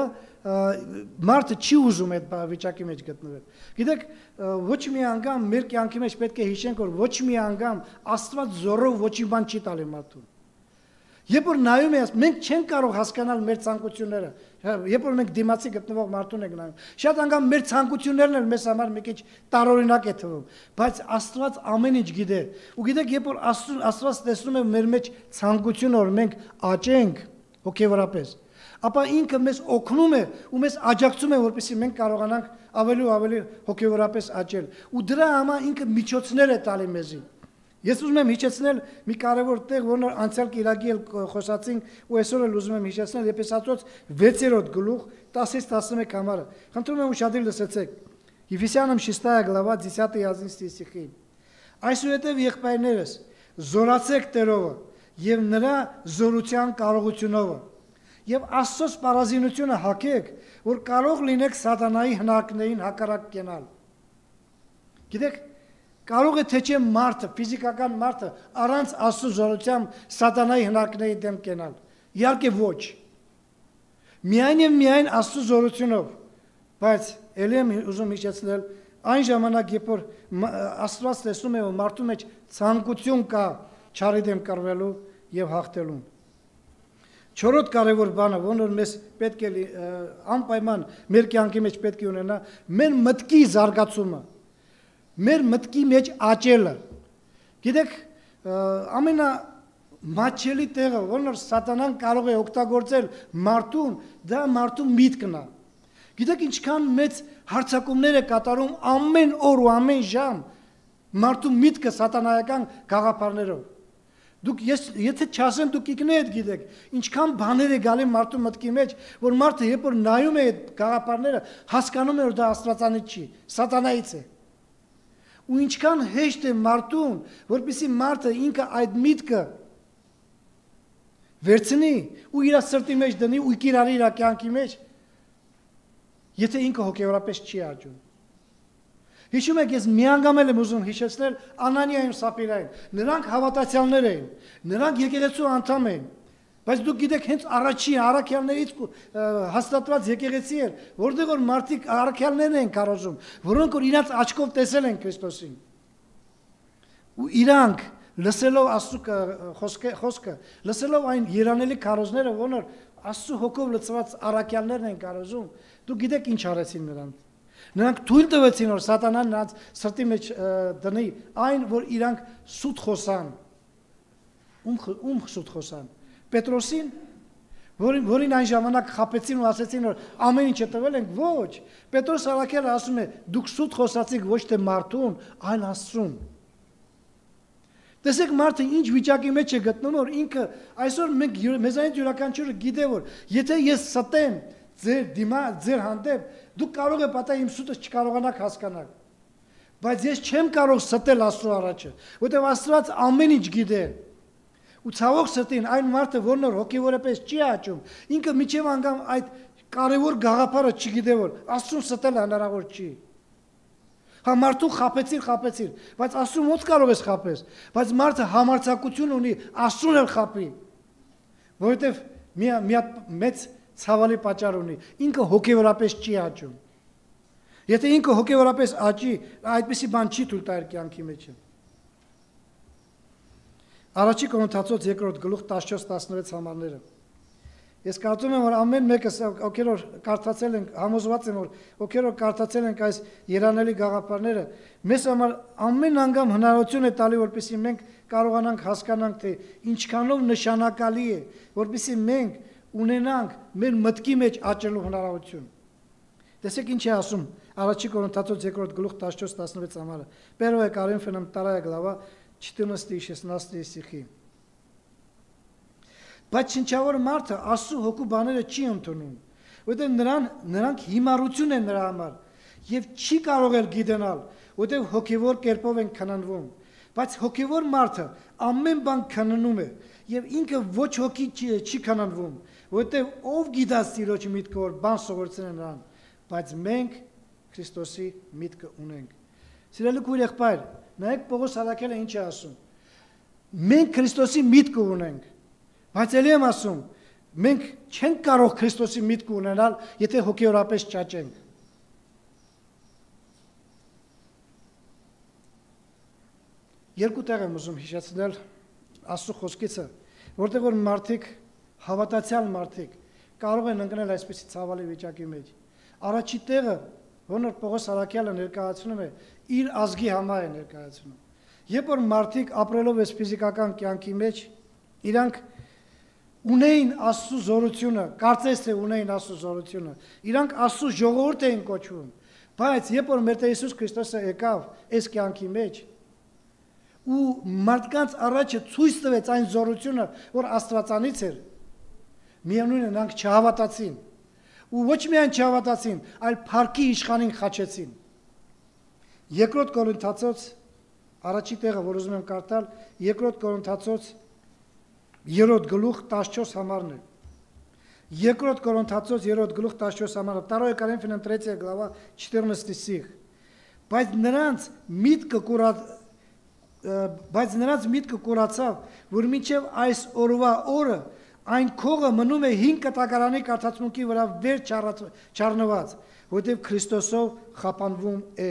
մարդը չի ուզում այդ վիճակի մեջ գտնվել։ Գիտեք, ոչ մի անգամ մեր կյանքի մեջ պետք է հիշենք, որ ոչ մի անգամ Աստված զորով ոչ մի բան չի տալի մարդուն։ Երբ որ նայում ես, մենք չենք կարող հասկանալ մեր ցանկությունները։ Երբ որ մենք դիմացի գտնվող մարդուն ենք նայում, շատ անգամ մեր ցանկություններն էլ մեզ համար մի քիչ տարօրինակ է թվում, բայց Աստված ամեն ինչ գիտե։ Ու գիտեք, երբ որ Աստված տեսնում է մեր մեջ ցանկությունը, որ մենք աճենք հոգևորապես, ապա ինքը մեզ օգնում է ու մեզ աջակցում է, որպեսզի մենք կարողանանք ավելի ու ավելի հոգևորապես աճել։ Ու դրա համար ինքը միջոցներ է տալի մեզի։ Ես ուզում եմ հիշեցնել մի կարևոր տեղ, որն անցյալ կիրակի էլ խոսացինք, ու այսօր էլ ուզում եմ հիշեցնել Եփեսացոց վեցերորդ գլուխ տասից տասնմեկ համարը։ Խնդրում եմ ուշադիր լսեցեք։ Ефесянам шестая глава десятый одиннадцатый стихи. Այսուհետև եղբայրներս, զորացեք Տերովը եւ նրա զորության կարողությունով եւ Աստծո սպառազինությունը հագեք, որ կարող լինեք սատանայի հնարքներին հակառակ կենալ։ Գիտեք, կարող է թե չէ մարդը, ֆիզիկական մարդը առանց Աստծո զորությամբ սատանայի հնարքների դեմ կենալ։ Իհարկե ոչ։ Միայն եւ միայն Աստծո զորությունով, բայց ելի եմ ուզում հիշեցնել, այն ժամանակ, երբ որ Աստված տեսնում է, որ մարդու մեջ ցանկություն կա չարի դեմ կռվելու եւ հաղթելու։ Չորրորդ կարևոր բանը, որն մեզ պետք է անպայման մեր կյանքի մեջ պետք է ունենա, մեր մտքի զարգացումը, մեր մտքի մեջ աճելը։ Գիտեք, ամենա մատչելի տեղը, որն սատանան կարող է օգտագործել մարդուն, դա մարդու միտքն է։ Գիտեք, ինչքան մեծ հարձակումներ է կատարում ամեն օր ու ամեն ժամ մարդու միտքը սատանայական գաղափարներով։ Դուք ես եթե չասեմ դուք ինքներդ գիտեք, ինչքան բաներ է գալի մարդու մտքի մեջ, որ մարդը երբ որ նայում է այդ գաղափարները, հասկանում է, որ դա աստվածանից չի, սատանայից է։ Ու ինչքան հեշտ է մարդուն, որպեսզի մարդը ինքը այդ միտքը վերցնի ու իր սրտի մեջ դնի ու կիրառի իր կյանքի մեջ, եթե ինքը հոգևորապես չի աճում։ Հիշում եք, ես մի անգամ եմ ուզում հիշեցնել Անանիային ու Սապիրային։ Նրանք հավատացյալներ էին, նրանք եկեղեցու անդամ էին, բայց դուք գիտեք, հենց առաջի առաքյալներից հաստատված եկեղեցի էր, որտեղ որ մարդիկ առաքյալներն են կարոզում, որոնք որ իրաց աչքով տեսել են Քրիստոսին։ Ու իրանք լսելով Աստծո խոսքը, լսելով այն երանելի քարոզները, որոնք Աստծո հոգով լցված առաքյալներն են կարոզում, դուք գիտեք ինչ արեցին նրանք։ Նրանք թույլ տվեցին, որ սատանան նրանց սրտի մեջ դնի այն, որ իրանք սուտ խոսան։ Ում ում սուտ խոսան։ Պետրոսին, որին որին այն ժամանակ խաբեցին ու ասեցին, որ ամեն ինչը տվել ենք, ոչ։ Պետրոս առաքյալը ասում է, դուք սուտ խոսացիք ոչ թե մարդուն, այլ Աստծուն։ Տեսեք, մարդը ինչ վիճակի մեջ է գտնում, որ ինքը այսօր մենք մեզանից յուրաքանչյուրը գիտե, որ եթե ես ստեմ ձեր դիմա ձեր հանդեպ, դուք կարող եք պատահ իմ սուտը չկարողանաք հասկանալ։ Բայց ես չեմ կարող ստել Աստծո առաջը, որտեղ Աստված ամեն ինչ գիտե։ Ու ցավոք սրտին այն մարդը, որն հոգևորապես չի աճում, ինքը միջև անգամ այդ կարևոր գաղափարը չգիտե, որ Աստծուն ստել հնարավոր չի։ Հա մարդու խաբեցիր, խաբեցիր, բայց Աստծուն ո՞նց կարող ես խաբես, բայց մարդը համարձակություն ունի Աստծուն էլ խաբի, որովհետև մի մի մեծ ցավալի պատճառ ունի, ինքը հոգևորապես չի աճում։ Եթե ինքը հոգևորապես աճի, այդպիսի բան չի թույլ տալ կյանքի մեջ։ Առաջի Կորինթացոց երկրորդ գլուխ տասնչորս տասնվեց համարները։ Ես կարծում եմ, որ ամեն մեկս ովքեր որ կարդացել են, համոզված եմ, որ ովքեր որ կարդացել են այս երանելի գաղափարները, մեզ համար ամեն անգամ հնարավորություն է տալի, որպեսզի մենք կարողանանք հասկանանք, թե ինչքանով նշանակալի է, որպեսզի մենք ունենանք մեր մտքի մեջ աճելու հնարավորություն։ Տեսեք ինչ է ասում Առաջի Կորինթացոց երկրորդ գլուխ տասնչորս տասնվեց համարը։ Первая Коринфянам вторая глава четырнадцатый и шестнадцатый стихи. Բայց շնչավոր մարդը Աստծո հոգու բաները չի ընդունում, որտեղ նրան նրանք հիմարություն են նրա համար եւ չի կարող էլ գիտենալ, որտեղ հոգեվոր կերպով են քննվում։ Բայց հոգեվոր մարդը ամեն բան քննում է եւ ինքը ոչ հոգի չի, չի քննվում, որտեղ ով գիտա Տիրոջ միտքը որ բան սովորեցին նրան, բայց մենք Քրիստոսի միտքը ունենք։ Սիրելի քույր եղբայր, նայեք Պողոս առաքյալը ինչ է ասում։ Մենք Քրիստոսի միտքը ունենք։ Բայց ելի եմ ասում, մենք չենք կարող Քրիստոսի միտք ունենալ, եթե հոգեորապես չաճենք։ Երկու տեղ եմ ուզում հիշեցնել Աստծո խոսքիցը, որտեղ որ մարդիկ, հավատացյալ մարդիկ կարող են ընկնել այսպիսի ցավալի վիճակի մեջ։ Առաջի տեղը, որն որ Պողոս Արաքյալը ներկայացնում է, իր ազգի համար է ներկայացնում։ Երբ որ մարդիկ ապրելով այս ֆիզիկական կյանքի մեջ, իրանք ունեին Աստծո զորությունը, կարծես թե ունեին Աստծո զորությունը, իրանք Աստծո ժողովուրդ էին կոչվում, բայց երբ որ մեր Տեր Հիսուս Քրիստոսը եկավ այս կյանքի մեջ, ու մարդկանց առաջը ցույց տվեց այն զորությունը, որ Աստվածանից էր, միևնույն է նրանք չհավատացին, ու ոչ միայն չհավատացին, այլ փառքի իշխանին խաչեցին։ Երկրորդ Կորինթացոց առաջի տեղը, որ ուզում եմ կարդալ, Երկրորդ Կորինթացոց երրորդ գլուխ տասնչորս համարն է։ Երկրորդ Կորինթացոց երրորդ գլուխ տասնչորս համարը, Второе Коринфянам третья глава четырнадцатый стих։ Բայց նրանց միտքը կուրած բայց նրանց միտքը կուրացավ, որ մինչև այս օրվա օրը այն քողը մնում է հին կտակարանի կարդացմունքի վրա վեր չառնված, որտեղ Քրիստոսով խափանվում է։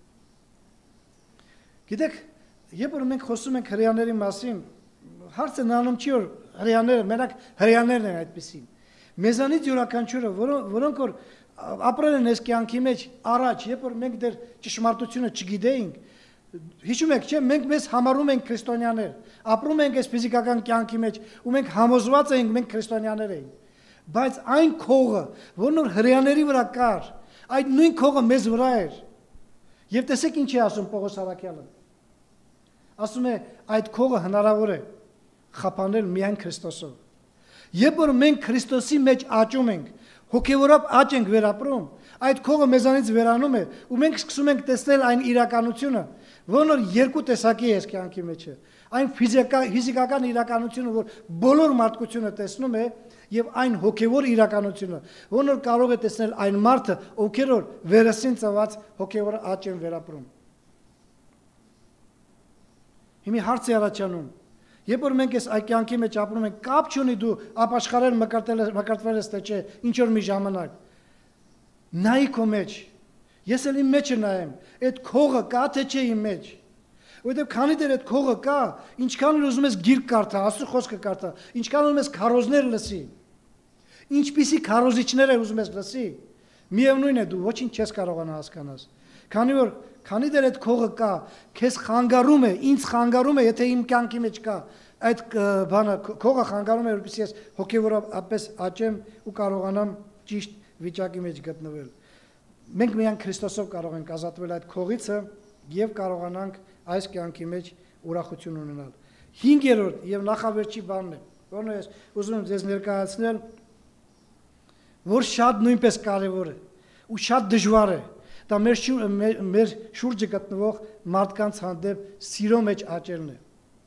Գիտեք, երբ որ մենք խոսում ենք հրեաների մասին, հարցը նանում չի որ հրեաները, մենակ հրեաներն են այդպեսին։ Մեզանից յուրաքանչյուրը, որոնք որ ապրել են այս կյանքի մեջ առաջ, երբ որ մենք դեռ ճշմարտությունը չգիտեինք, հիշում եք, չէ՞, մենք մեզ համարում ենք քրիստոնյաներ, ապրում ենք այս ֆիզիկական կյանքի մեջ, ու մենք համոզված ենք մենք քրիստոնյաներ ենք։ Բայց այն քողը, որն որ հրեաների վրա կար, այդ նույն քողը մեզ վրա էր։ Եվ տեսեք ինչ է ասում Պողոս Արաքյալը։ Ասում է, այդ քողը հնարավոր է խափանել միայն Քրիստոսով։ Երբ որ մենք Քրիստոսի մեջ աճում ենք, հոգևորապ աճ ենք վերապրում, այդ քողը մեզանից վերանում է, ու մենք սկսում ենք տեսնել այն իրականությունը, որն որ երկու տեսակի է կյանքի մեջ է։ Այն ֆիզիկական իրականությունը, որ բոլոր մարդկությունը տեսնում է, եւ այն հոգևոր իրականությունը, որն որ կարող է տեսնել այն մարդը, ովքեր որ վերեսին ծված հոգևոր աճ են վերապրում։ Հիմա հարց է առաջանում, երբ որ մենք այս այդ կյանքի մեջ ապրում ենք, կապ չունի դու ապաշխարել մկրտվել ես թե չէ, ինչ որ մի ժամանակ։ Նայի քո մեջ, ես էլ իմ մեջ նայեմ, այդ քողը կա թե չէ իմ մեջ։ Որտեւ քանի դեռ այդ քողը կա, ինչքան էլ ուզում ես գիրք կարդա, Աստծո խոսքը կարդա, ինչքան ուզում ես քարոզներ լսի, ինչպիսի քարոզիչներ ուզում ես լսի, միևնույն է դու ոչինչ չես կարողանա հասկանալ։ Քանի որ քանի դեռ այդ քողը կա, քեզ խանգարում է, ինձ խանգարում է, եթե իմ կյանքի մեջ կա, այդ բանը քողը խանգարում է, որպեսզի ես հոգևորապես աճեմ ու կարողանամ ճիշտ վիճակի մեջ գտնվել։ Մենք միայն Քրիստոսով կարող ենք ազատվել այդ քողիցը եւ կարողանանք այս կյանքի մեջ ուրախություն ունենալ։ Հինգերորդ եւ նախավերջի բանն է, որն ես ուզում եմ ձեզ ներկայացնել, որ շատ նույնպես կարեւոր է ու շատ դժվար է։ Դա մեր մեր շուրջը գտնվող մարդկանց հանդեպ սիրո մեջ աճելն է։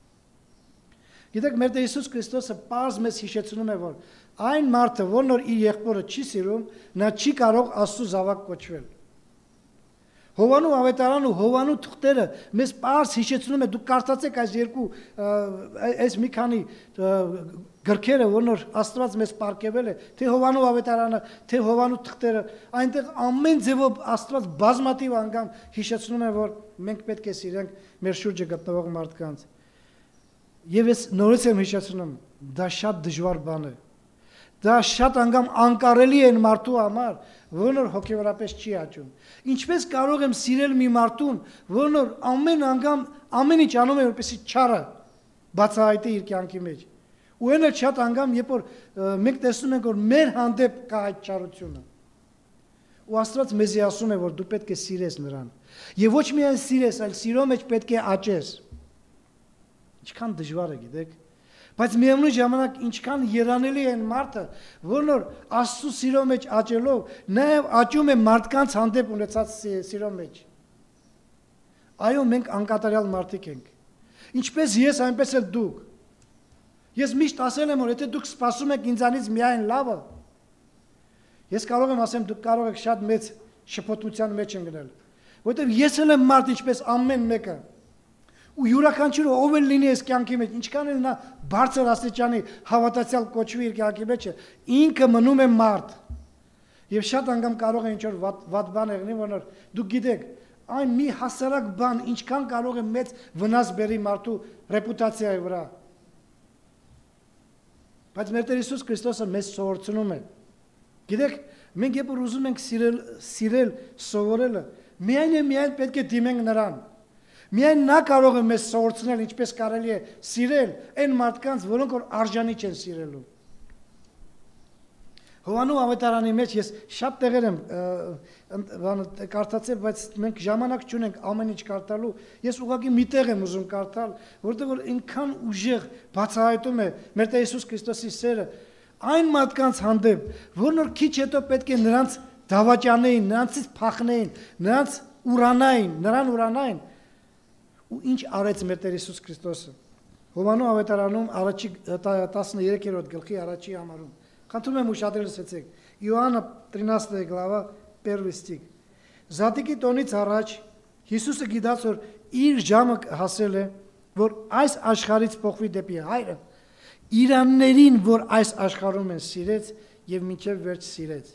Գիտեք, մեր Տեր Հիսուս Քրիստոսը պարզ մեզ հիշեցնում է, որ այն մարդը, որն որ իր եղբորը չի սիրում, նա չի կարող Աստծո զավակ կոչվել։ Հովանու ավետարան ու Հովանու թղթերը մեզ պարզ հիշեցնում է, դուք կարդացեք այս երկու այս մի քանի գրքերը, որն որ Աստված մեզ պարգևել է, թե Հովանու ավետարանը, թե Հովանու թղթերը, այնտեղ ամեն ձևով Աստված բազմաթիվ անգամ հիշեցնում է, որ մենք պետք է սիրենք մեր շուրջը գտնվող մարդկանց։ Եվ ես նորից եմ հիշեցնում, դա շատ դժվար բան է։ Դա շատ անգամ անկարելի է մարդու համար, որն որ հոգևորապես չի աճում։ Ինչպես կարող եմ սիրել մի մարդուն, որն որ ամեն անգամ ամեն ինչ անում է, որպեսզի չարը բացահայտի իր կյանքի մեջ։ Ու այն էլ շատ անգամ, երբ որ մենք տեսնում ենք, որ մեր հանդեպ կա այդ չարությունը։ Ու Աստված մեզի ասում է, որ դու պետք է սիրես նրան։ Եվ ոչ միայն սիրես, այլ սիրո մեջ պետք է աճես։ Ինչքան դժվար է, գիտեք։ Բայց միևնույն ժամանակ ինչքան երանելի է մարդը, որն որ Աստծո սիրո մեջ աճելով, նաև աճում է մարդկանց հանդեպ ունեցած սիրո մեջ։ Այո, մենք անկատարյալ մարդիկ ենք։ Ինչպես ես, այնպես էլ դուք։ Ես միշտ ասել եմ, որ եթե դուք սպասում եք ինձանից միայն լավը, ես կարող եմ ասեմ, դուք կարող եք շատ մեծ շփոթության մեջ ընկնել, որովհետև ես էլ եմ մարդ ինչպես ամեն մեկը։ Ու յուրաքանչյուրը ով էլ լինի այս կյանքի մեջ, ինչքան էլ նա բարձր աստիճանի հավատացյալ կոչվի իր կյանքի մեջ, ինքը մնում է մարդ։ Եվ շատ անգամ կարող է ինչ-որ վատ բան եղնի, որ դուք գիտեք, այն մի հասարակ բան ինչքան կարող է մեծ վնաս բերի մարդու ռեպուտացիայի վրա։ Բայց մեր Տեր Հիսուս Քրիստոսը մեզ սովորեցնում է։ Գիտեք, մենք երբ ուզում ենք սիրել, սիրել, սովորելը, միայն է միայն պետք է դիմենք նրան։ Միայն նա կարող է մեզ սովորեցնել ինչպես կարելի է սիրել այն մարդկանց, որոնք որ արժանի չեն սիրելու։ Հովանու ավետարանի մեջ ես շատ տեղեր եմ կարդացել, բայց մենք ժամանակ չունենք ամեն ինչ կարդալու։ Ես ուղղակի մի տեղ եմ ուզում կարդալ, որտեղ որ այնքան ուժեղ բացահայտում է մեր Տեր Հիսուս Քրիստոսի սերը այն մարդկանց հանդեպ, որ նոր քիչ հետո պետք է նրանց դավաճանեին, նրանցից փախնեին, նրանց ուրանային, նրան ուրանային։ Ու ինչ արեց մեր Տեր Հիսուս Քրիստոսը։ Հովանու ավետարանում առաջի տասներկերորդ գլխի առաջի համարում։ Խնդրում եմ ուշադրել լսեցեք։ Իոաննա тринадцатая глава первый стих։ Զատիկի տոնից առաջ Հիսուսը գիտած որ իր ժամը հասել է, որ այս աշխարհից փոխվի դեպի Հայրը, իրաններին, որ այս աշխարհում են սիրեց եւ մինչեւ վերջ սիրեց։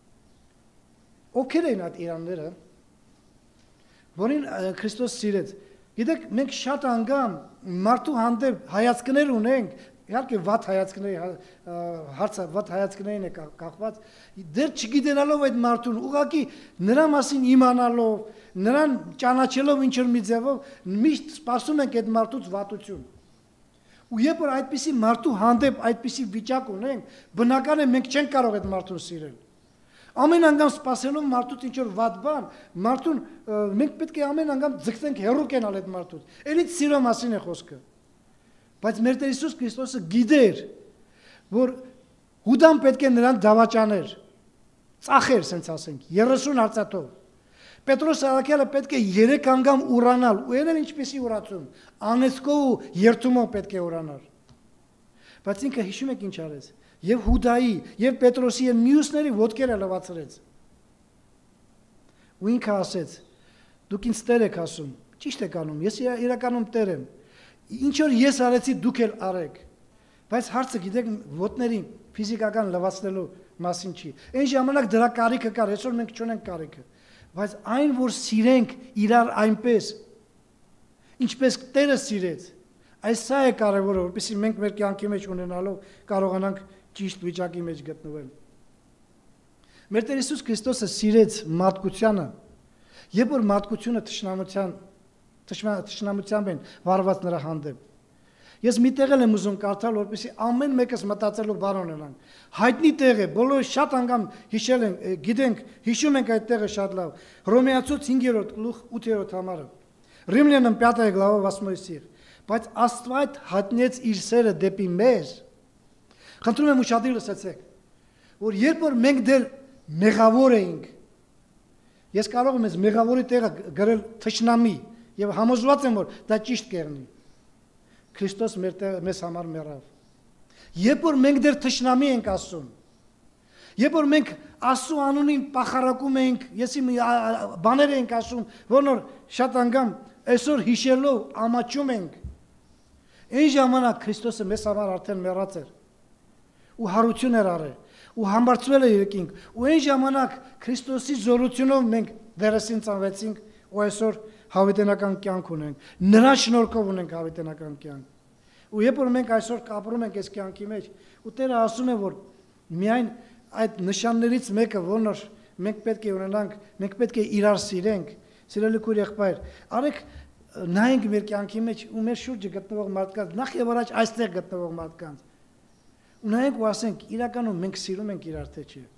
Ովքեր են այդ իրանները, որին Քրիստոս սիրեց։ Գիտեք, մենք շատ անգամ մարդու հանդեպ հայացքներ ունենք, իհարկե վատ հայացքների հարցը վատ հայացքներին է կախված, դեռ չգիտենալով այդ մարդուն, ուղղակի նրա մասին իմանալով, նրան ճանաչելով ինչ-որ մի ձևով, միշտ սպասում ենք այդ մարդուց վատություն։ Ու երբ որ այդպիսի մարդու հանդեպ այդպիսի վիճակ ունենք, բնական է մենք չենք կարող այդ մարդուն սիրել։ Ամեն անգամ սпасելով մարդուց ինչ-որ վատ բան, մարդուն մենք պետք է ամեն անգամ ձգտենք հեռու կենալ այդ մարդուց։ Էլից սիրո մասին է խոսքը։ Բայց մեր Տեր Հիսուս Քրիստոսը գիտեր, որ Հուդան պետք է նրան դավաճաներ, ծախեր, ասենք ասենք, երեսուն արծաթով։ Պետրոս Արաքյալը պետք է երեք անգամ ուրանալ, ու ելել ինչպեսի ուրացում, անեծքով ու երթումով պետք է ուրանալ։ Բայց ինքը հիշում եք ինչ արեց։ Եվ Հուդայի, եւ Պետրոսի եւ մյուսների ոտքերը լվացրեց։ Ու ինքը ասեց. դուք ինձ Տեր եք ասում, ճիշտ եք անում, ես իրականում Տեր եմ։ Ինչ որ ես արեցի, դուք էլ արեք։ Բայց հարցը գիտեք ոտների ֆիզիկական լվացնելու մասին չի։ Այն ժամանակ դրա կարիքը կար, այսօր մենք չունենք կարիքը։ Բայց այն որ սիրենք իրար այնպես, ինչպես Տերը սիրեց, այս սա է կարևորը, որպեսզի մենք մեր կյանքի մեջ ունենալով կարողանանք ճիշտ վիճակի մեջ գտնվել։ Մեր Տեր Հիսուս Քրիստոսը սիրեց մարդկությանը, երբ որ մարդկությունը թշնամության թշնամությամբ են վարված նրա հանդեպ։ Ես մի տեղ եմ ուզում կարդալ, որպեսզի ամեն մեկս մտածելու բան ունենան։ Հայտնի տեղ է, բոլորը շատ անգամ հիշել են, գիտենք, հիշում ենք այդ տեղը շատ լավ։ Հռոմեացուց հինգերորդ գլուխ ութերորդ համարը։ Римлянам пятая глава восьмой стих։ Բայց Աստված հայտնեց իր սերը դեպի մեզ։ Խնդրում եմ ուշադրել լսեցեք, որ երբ որ մենք դեռ մեղավոր էինք, ես կարող եմ այս մեղավորի տեղը գրել թշնամի եւ համոզված եմ, որ դա ճիշտ կերնի։ Քրիստոս մեզ համար մեռավ։ Երբ որ մենք դեռ թշնամի ենք ասում, երբ որ մենք Աստծո անունին պախարակում ենք, եսի բաներ ենք ասում, որ նոր շատ անգամ այսօր հիշելով ամաչում ենք, այն ժամանակ Քրիստոսը մեզ համար արդեն մեռած էր ու հարություն էր արել ու համբարձվել է երկինք ու այն ժամանակ Քրիստոսի զորությունով մենք դերեսին ծնվեցինք ու այսօր հավիտենական կյանք ունենք, նրա շնորհքով ունենք հավիտենական կյանք։ Ու երբ որ մենք այսօր կապրում ենք այս կյանքի մեջ, ու Տերը ասում է, որ միայն այդ նշաններից մեկը, որն մենք պետք է ունենանք, մենք պետք է իրար սիրենք, սիրելի քույր եղբայր, արեք նայենք մեր կյանքի մեջ ու մեր շուրջը գտնվող մարդկանց, նախ եւ առաջ այստեղ գտնվող մարդկանց։ Ու նայենք ու ասենք, իրականում մենք սիրում ենք իրար թե չէ։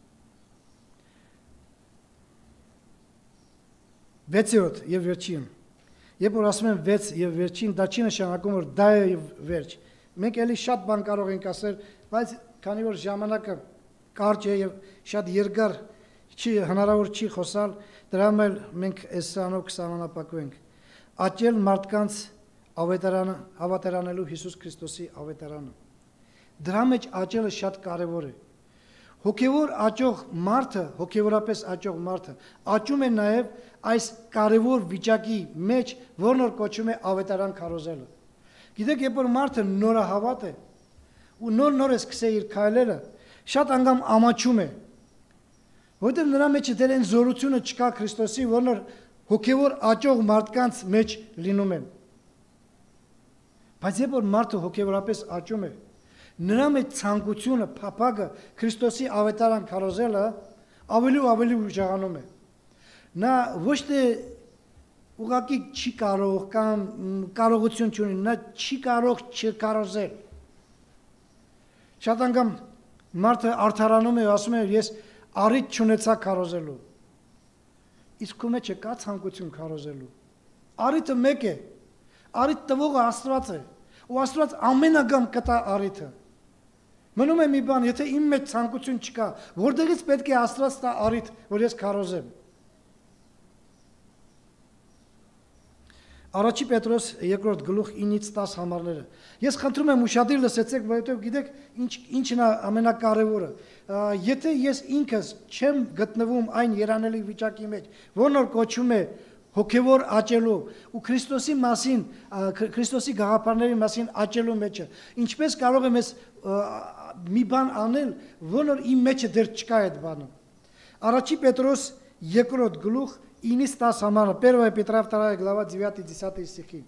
Վեցերորդ եւ վերջին։ Երբ որ ասում եմ վեց եւ վերջին, դա չի նշանակում, որ դա է եւ վերջ։ Մենք էլի շատ բան կարող ենք ասել, բայց քանի որ ժամանակը կարճ է եւ շատ երկար չի հնարավոր չի խոսալ, դրա համար մենք այս սանով կսահմանափակվենք։ Աճել մարդկանց ավետարանը, հավատարանելու Հիսուս Քրիստոսի ավետարանը։ Դրա մեջ աճելը շատ կարևոր է։ հոգևոր աճող մարդը, հոգևորապես աճող մարդը, աճում է նաև այս կարևոր վիճակի մեջ, որն որ կոչվում է ավետարան քարոզելը։ Գիտեք, երբ որ մարդը նորահավատ է ու նոր-նոր է սկսել իր քայլերը, շատ անգամ ամաչում է, որովհետև նրա մեջ դեռ այն զորությունը չկա Քրիստոսի, որն որ հոգևոր աճող մարդկանց մեջ լինում են։ Բայց երբ որ մարդը հոգևորապես աճում է, նրա մեջ ցանկությունը, փափագը Քրիստոսի ավետարան քարոզելը ավելի ու ավելի ուժեղանում է։ Նա ոչ թե ուղղակի չի կարող կամ կարողություն չունի, նա չի կարող չքարոզել։ Շատ անգամ մարդը արդարանում է ու ասում է, ես առիթ չունեցա քարոզելու։ Իսկ ո՞ւմ է կա ցանկություն քարոզելու։ Առիթը մեկ է։ Առիթ տվողը Աստված է։ Ու Աստված ամեն անգամ կտա առիթը։ Մնում է մի բան, եթե իմ մեջ ցանկություն չկա, որտեղից պետք է Աստված տա առիթ, որ ես քարոզեմ։ Առաջի Պետրոս երկրորդ գլուխ ինից տասը համարները։ Ես խնդրում եմ ուշադիր լսեցեք, որովհետև գիտեք, ինչ ինչն է ամենակարևորը։ Եթե ես ինքս չեմ գտնվում այն երանելի վիճակի մեջ, որն որ կոչվում է հոգևոր աճելու ու Քրիստոսի մասին, Քրիստոսի գաղափարների մասին աճելու մեջը, ինչպես կարող եմ ես մի բան անել, որն որ իմ մեջը դեռ չկա այդ բանը։ Առաջի Պետրոս երկրորդ գլուխ ինից տասը համարը, Первая Петра вторая глава девятый-десятый стихи։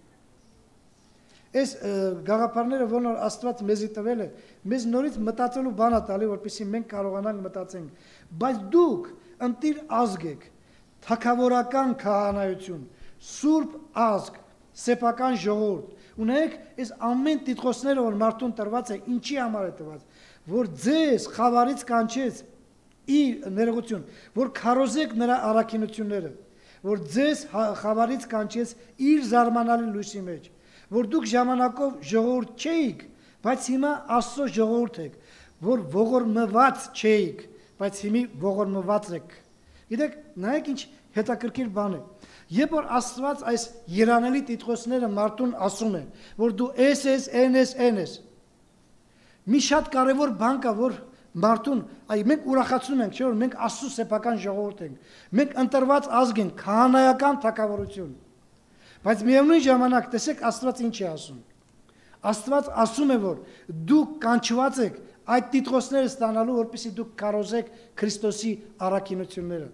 Այս գաղափարները, որն որ Աստված մեզի տվել է, մեզ նորից մտածելու բան է տալի, որպեսզի մենք կարողանանք մտածենք, բայց դուք ընտիր ազգ եք, թագավորական քահանայություն, սուրբ ազգ, սեփական ժողովուրդ։ Ունեք այս ամեն տիտղոսները, որ մարդուն տրված է, ինչի համար է տրված, որ ձեզ խավարից կանչեց իր ներողություն, որ քարոզեք նրա առաքինությունները, որ ձեզ խավարից կանչեց իր զարմանալի լույսի մեջ, որ դուք ժամանակով ժողովուրդ չէիք, բայց հիմա Աստծո ժողովուրդ եք, որ ողորմված չէիք, բայց հիմա ողորմված եք։ Գիտեք, նայեք ինչ հետաքրքիր բան է։ Երբ որ Աստված այս երանելի տիտղոսները մարդուն ասում է, որ դու ես ես, են ես, են ես, մի շատ կարևոր բան կա, որ մարդուն, այ մենք ուրախացնում ենք, չէ՞ որ մենք Աստծո սեփական ժողովուրդ ենք, մենք ընտրված ազգ ենք, քահանայական թագավորություն։ Բայց միևնույն ժամանակ տեսեք Աստված ինչ է ասում։ Աստված ասում է, որ դուք կանչված եք այդ տիտղոսները ստանալու, որպեսզի դուք քարոզեք Քրիստոսի առաքինությունները։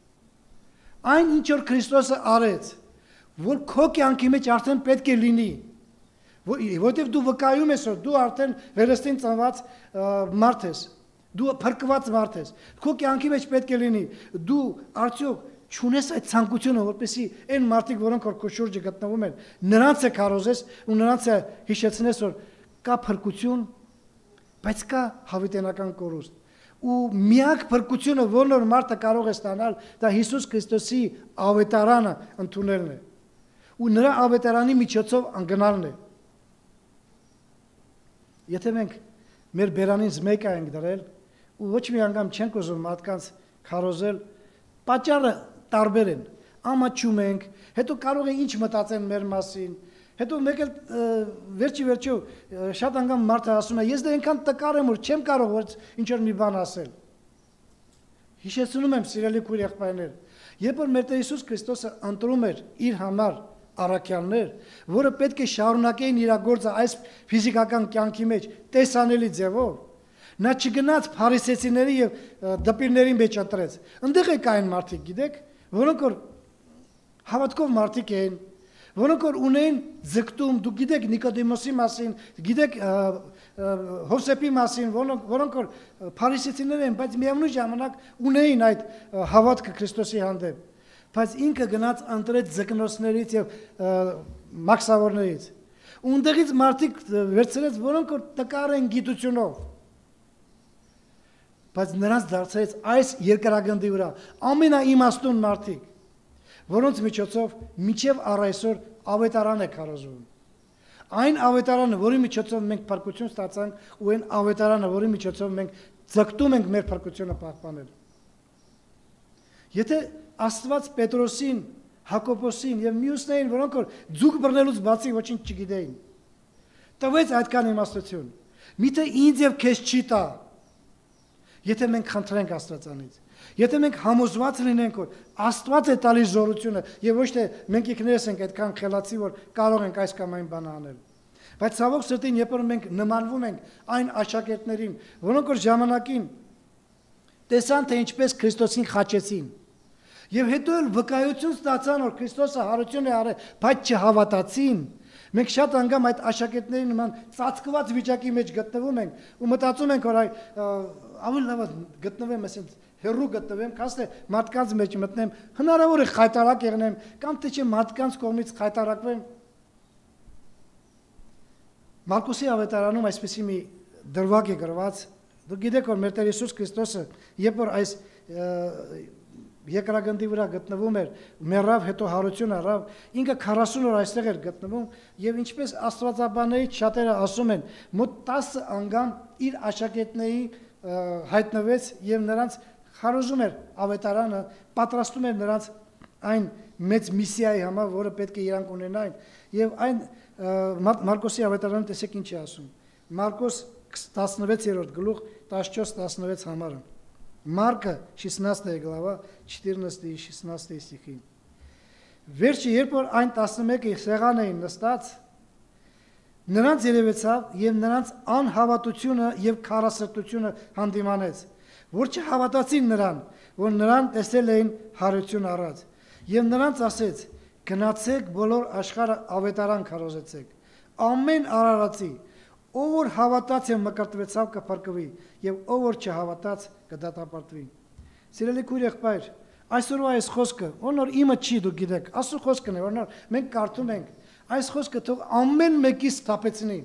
Այն ինչ որ Քրիստոսը արեց, որ քո կյանքի մեջ արդեն պետք է լինի, որովհետև դու վկայում ես, որ դու արդեն վերստին ծնված մարդ ես, դու փրկված մարդ ես, քո կյանքի մեջ պետք է լինի, դու արդյոք չունես այդ ցանկությունը, որպեսզի այն մարդիկ, որոնք որ քո շուրջը գտնվում են, նրանց է քարոզես ու նրանց է հիշեցնես, որ կա փրկություն, բայց կա հավիտենական կորուստ։ Ու միակ փրկությունը, որն որ մարդը կարող է ստանալ, դա Հիսուս Քրիստոսի ավետարանը ընդունելն է։ Ու նրա ավետարանի միջոցով անգնալն է։ Եթե մենք մեր բերանից մեկը ենք դրել ու ոչ մի անգամ չենք ուզում մարդկանց քարոզել, պատճառը տարբեր են։ Ամաչում ենք, հետո կարող է ինչ մտածեն մեր մասին, հետո մեկ էլ վերջի վերջո շատ անգամ մարդը ասում է, ես դե այնքան տկար եմ, որ չեմ կարող ինչ որ մի բան ասել։ Հիշեցնում եմ, սիրելի քույր եղբայրներ, երբ որ մեր Տեր Հիսուս Քրիստոսը ընտրում էր իր համար առաքյալներ, որը պետք է շարունակեին իր գործը այս ֆիզիկական կյանքի մեջ տեսանելի ձևով, նա չգնաց փարիսեցիների եւ դպիրների մեջ ընտրեց։ Այնտեղ է կային մարդիկ, գիտեք, որոնք որ հավատքով մարդիկ էին, որոնք որ ունեն ձգտում, դուք գիտեք Նիկոդեմոսի մասին, գիտեք Հովսեփի մասին, որոնք որոնք որ փարիսեցիներ են, բայց միևնույն ժամանակ ունեին այդ հավատքը Քրիստոսի հանդեպ։ Բայց ինքը գնաց ընտրեց ձկնոցներից եւ մաքսավորներից։ Ունդեղից մարդիկ վերցրեց, որոնք որ տկար են գիտությունով։ Բայց նրանց դարձրեց այս երկրագնդի վրա ամենաիմաստուն մարդիկ, որոնց միջոցով միջև առայսօր ավետարան է քարոզվում։ Այն ավետարանը, որի միջոցով մենք փրկություն ստացանք, ու այն ավետարանը, որի միջոցով մենք ձգտում ենք մեր փրկությունը պահպանել։ Եթե Աստված Պետրոսին, Հակոբոսին եւ մյուսներին, որոնք որ ձուկ բռնելուց բացի ոչինչ չգիտեին, տվեց այդքան իմաստություն, միթե ինձ եւ քեզ չի տա։ Եթե մենք խնդրենք Աստվածանից, եթե մենք համոզված լինենք, որ Աստված է տալիս զորությունը, եւ ոչ թե մենք ինքներս ենք այդքան խելացի, որ կարող ենք այս կամ այն բանը անել։ Բայց ցավոք սրտին, երբ որ մենք նմանվում ենք այն աշակերտներին, որոնք որ ժամանակին տեսան, թե ինչպես Քրիստոսին խաչեցին, եւ հետո էլ վկայություն ստացան, որ Քրիստոսը հարություն է արել, բայց չհավատացին, մենք շատ անգամ այդ աշակերտների նման ծածկված վիճակի մեջ գտնվում ենք ու մտածում ենք, որ այ ավելի լավ գտնվեմ, ասենք հերրու գտնվեմ, քան թե մարդկանց մեջ մտնեմ, հնարավոր է խայտարակ եղնեմ, կամ թե չէ մարդկանց կողմից խայտարակվեմ։ Մարկոսի ավետարանում այսպեսի մի դրվագ է գրված, դուք գիտեք, որ մեր Տեր Հիսուս Քրիստոսը, երբ որ այս երկրագնդի վրա գտնվում էր, մեռավ, հետո հարություն առավ, ինքը քառասուն օր այստեղ էր գտնվում, եւ ինչպես աստվածաբաններից շատերը ասում են, մոտ տասը անգամ իր աշակերտների հայտնվեց եւ նրանց խարոզում էր ավետարանը, պատրաստում էր նրանց այն մեծ միսիայի համար, որը պետք է իրանք ունենային, եւ այն Մարկոսի ավետարանը տեսեք ինչ է ասում։ Մարկոս տասնվեցերորդ գլուխ տասնչորս տասնվեց համարը։ Марка шестнадцатая глава четырнадцатый и шестнадцатый стихи. Վերջը երբ որ այն տասնմեկը սեղան էին նստած, նրանց երևեցավ եւ նրանց անհավատությունը եւ քարասրտությունը հանդիմանեց, որ չհավատացին նրան, որ նրան տեսել էին հարություն առած, եւ նրանց ասեց. Գնացեք բոլոր աշխարհը ավետարան քարոզեցեք, ամեն արարածի, ով որ հավատաց եւ մկրտվեցավ կփրկվի, եւ ով որ չհավատաց կդատապարտվի։ Սիրելի քույր եղբայր, այսօրվա այս խոսքը, որ իմը չի, դուք գիտեք, Աստծո խոսքն է, որ մենք կարդում ենք, այս խոսքը թող ամեն մեկից սթափեցնի։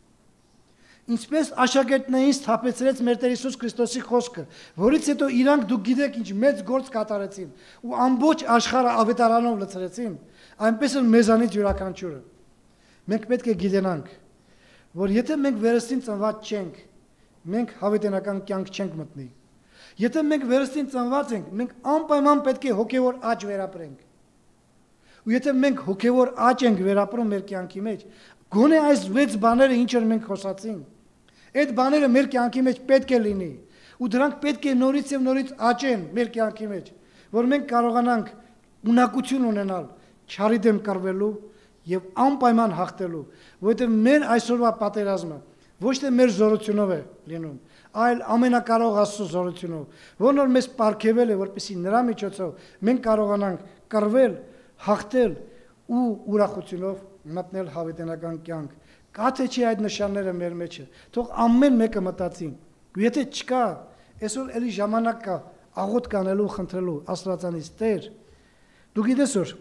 Ինչպես աշակերտներին սթափեցրեց մեր Տեր Հիսուս Քրիստոսի խոսքը, որից հետո իրանք դուք գիտեք ինչ մեծ գործ կատարեցին ու ամբողջ աշխարհը ավետարանով լցրեցին, այնպես էլ մեզանից յուրաքանչյուրը։ Մենք պետք է գիտենանք, որ եթե մենք վերստին ծնված չենք, մենք հավիտենական կյանք չենք մտնի։ Եթե մենք վերստին ծնված ենք, մենք անպայման պետք է հոգևոր աճ վերապրենք։ Ու եթե մենք հոգևոր աճ ենք վերապրում մեր կյանքի մեջ, գոնե այս վեց բաները ինչ որ մենք խոսացին, այդ բաները մեր կյանքի մեջ պետք է լինի, ու դրանք պետք է նորից եւ նորից աճեն մեր կյանքի մեջ, որ մենք կարողանանք ունակություն ունենալ չարի դեմ կռվելու եւ անպայման հաղթելու, որովհետեւ մեր այսօրվա պատերազմը ոչ թե մեր զորությունով է լինում, այլ ամենակարող Աստծո զորությունով, որն որ մեզ պարգևել է, որպեսզի նրա միջոցով մենք կարողանանք կռվել, հաղթել ու ուրախությունով մտնել հավիտենական կյանք։ Կա թե չի այդ նշանները մեր մեջ է, թող ամեն մեկը մտածի։ Եթե չկա, այսօր էլի ժամանակ կա աղոթք անելու, խնդրելու Աստվածանից, Տեր, դու գիտես որ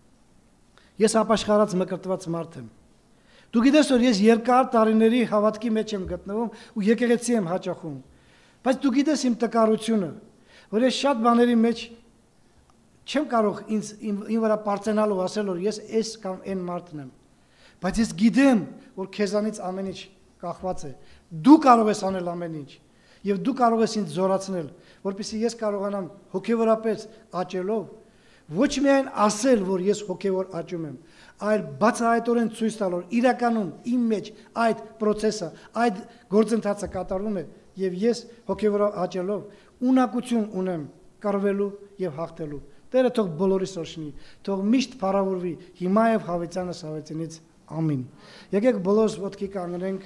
ես ապաշխարած մկրտված մարդ եմ։ Դու գիտես որ ես երկար տարիների հավատքի մեջ եմ գտնվում ու եկեղեցի եմ հաճախում։ Բայց դու գիտես իմ տկարությունը, որ ես շատ բաների մեջ չեմ կարող ինձ իմ վրա պարծենալ ու ասել որ ես այս կամ այն մարդն եմ։ Բայց ես գիտեմ, որ քեզանից ամեն ինչ կախված է։ Դու կարող ես անել ամեն ինչ, եւ դու կարող ես ինձ զորացնել, որպեսզի ես կարողանամ հոգեվորապես աճելով ոչ միայն ասել, որ ես հոգևոր աճում եմ, այլ բացահայտորեն ցույց տալ, որ իրականում իմ մեջ այդ process-ը, այդ գործընթացը կատարվում է, եւ ես հոգևոր աճելով ունակություն ունեմ կռվելու եւ հաղթելու։ Տերը թող բոլորիս օրհնի, թող միշտ փառավորվի հիմա եւ հավիտյանս հավիտենից ամին։ Եկեք բոլորս ոտքի կանգնենք,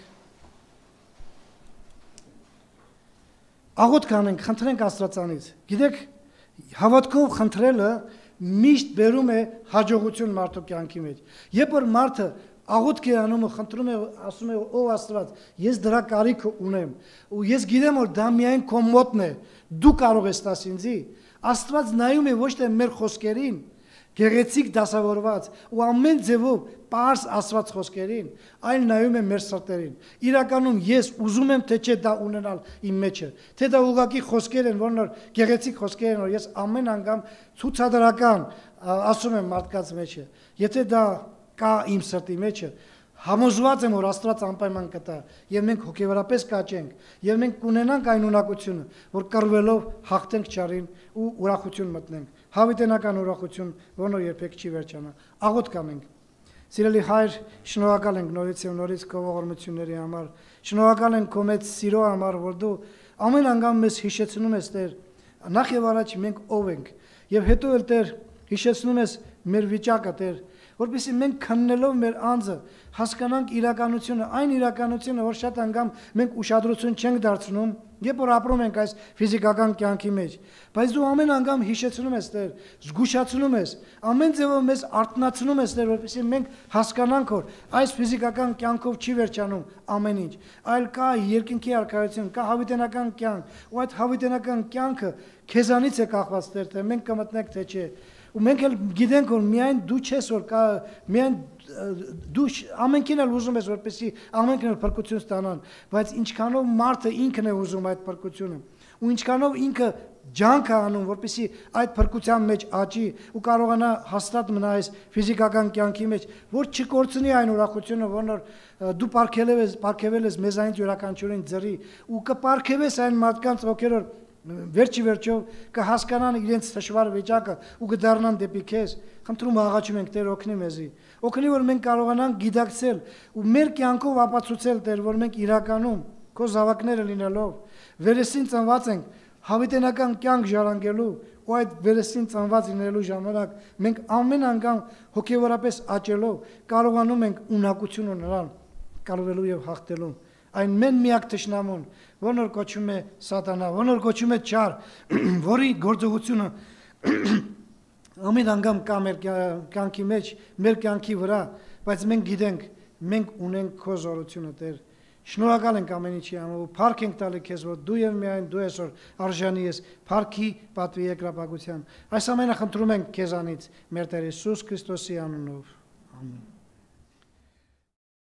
աղոթք անենք, խնդրենք Աստվածանից։ Գիտեք, հավատքով խնդրելը միշտ բերում է հաջողություն մարդու կյանքի մեջ։ Երբ որ մարդը աղոթք է անում ու խնդրում է, ասում է ով Աստված, ես դրա կարիքը ունեմ, ու ես գիտեմ որ դա միայն քո մոտն է, դու կարող ես տաս ինձի։ Աստված նայում է ոչ թե մեր խոսքերին, գեղեցիկ դասավորված ու ամեն ձևով պարզ ասված խոսքերին, այլ նայում է մեր սրտերին։ Իրականում ես ուզում եմ թե չէ դա ունենալ իմ մեջը, թե դա ուղղակի խոսքեր են, որոնք գեղեցիկ խոսքեր են, որ ես ամեն անգամ ցուցադրական ասում եմ մարդկանց մեջը։ Եթե դա կա իմ սրտի մեջը, համոզված եմ որ Աստված անպայման կտա եւ մենք հոգեվորապես կաճենք եւ մենք կունենանք այն ունակությունը որ կռվելով հաղթենք չարին ու ուրախություն մտնենք հավիտենական ուրախություն որն երբեք չի վերջանա աղոթք անենք Սիրելի Հայր շնորհակալ ենք նորից եւ նորից քո ողորմությունների համար շնորհակալ ենք քո մեծ սիրո համար որ դու ամեն անգամ մեզ հիշեցնում ես Տեր, նախ եւ առաջ մենք ով ենք, եւ հետո էլ Տեր հիշեցնում ես մեր վիճակը Տեր, որպեսզի մենք քննելով մեր անձը հասկանանք իրականությունը, այն իրականությունը, որ շատ անգամ մենք ուշադրություն չենք դարձնում, երբ որ ապրում ենք այս ֆիզիկական կյանքի մեջ, բայց դու ամեն անգամ հիշեցնում ես Տեր, զգուշացնում ես, ամեն ձևով մեզ արթնացնում ես Տեր, որպեսզի մենք հասկանանք, որ այս ֆիզիկական կյանքով չի վերջանում ամեն ինչ, այլ կա երկինքի արքայություն, կա հավիտենական կյանք, ու այդ հավիտենական կյանքը քեզանից է կախված Տեր, թե մենք կմտնենք թե չէ։ Ու մենք էլ գիտենք, որ միայն դու չես, որ կա, միայն դու ամենքին էլ ուզում ես, որպեսզի ամենքն էլ փրկություն ստանան, բայց ինչքանով մարդը ինքն է ուզում այդ փրկությունը, ու ինչքանով ինքը ջանք է անում, որպեսզի այդ փրկության մեջ աճի ու կարողանա հաստատ մնա այս ֆիզիկական կյանքի մեջ, որ չկորցնի այն ուրախությունը, որ դու պարգևել ես, պարգևել ես մեզանից յուրաքանչյուրին ձրի, ու կպարգևես այն մարդկանց, ովքեր որ վերջի վերջով կհասկանան իրենց դժվար վիճակը ու կդառնան դեպի քեզ։ Խնդրում աղաչում ենք Տեր օգնի մեզի։ Օգնի որ մենք կարողանանք գիտակցել ու մեր կյանքով ապացուցել Տեր, որ մենք իրականում քո զավակները լինելով վերեսին ծնված ենք հավիտենական կյանք ժառանգելու ու այդ վերեսին ծնված լինելու ժամանակ մենք ամեն անգամ հոգևորապես աճելով կարողանում ենք ունակություն ունենալ կարողելու եւ հաղթելու այն մեն միակ թշնամուն, որն որ կոչվում է սատանա, որն որ կոչվում է չար, որի գործողությունը ամեն անգամ կա մեր կյանքի մեջ, մեր կյանքի վրա, բայց մենք գիտենք, մենք ունենք քո զորությունը Տեր։ Շնորհակալ ենք ամեն ինչի համար, փառք ենք տալի քեզ, որ դու եւ միայն դու ես որ արժանի ես փառքի, պատվի երկրապագության։ Այս ամենը խնդրում ենք քեզանից, մեր Տեր Հիսուս Քրիստոսի անունով։ Ամեն։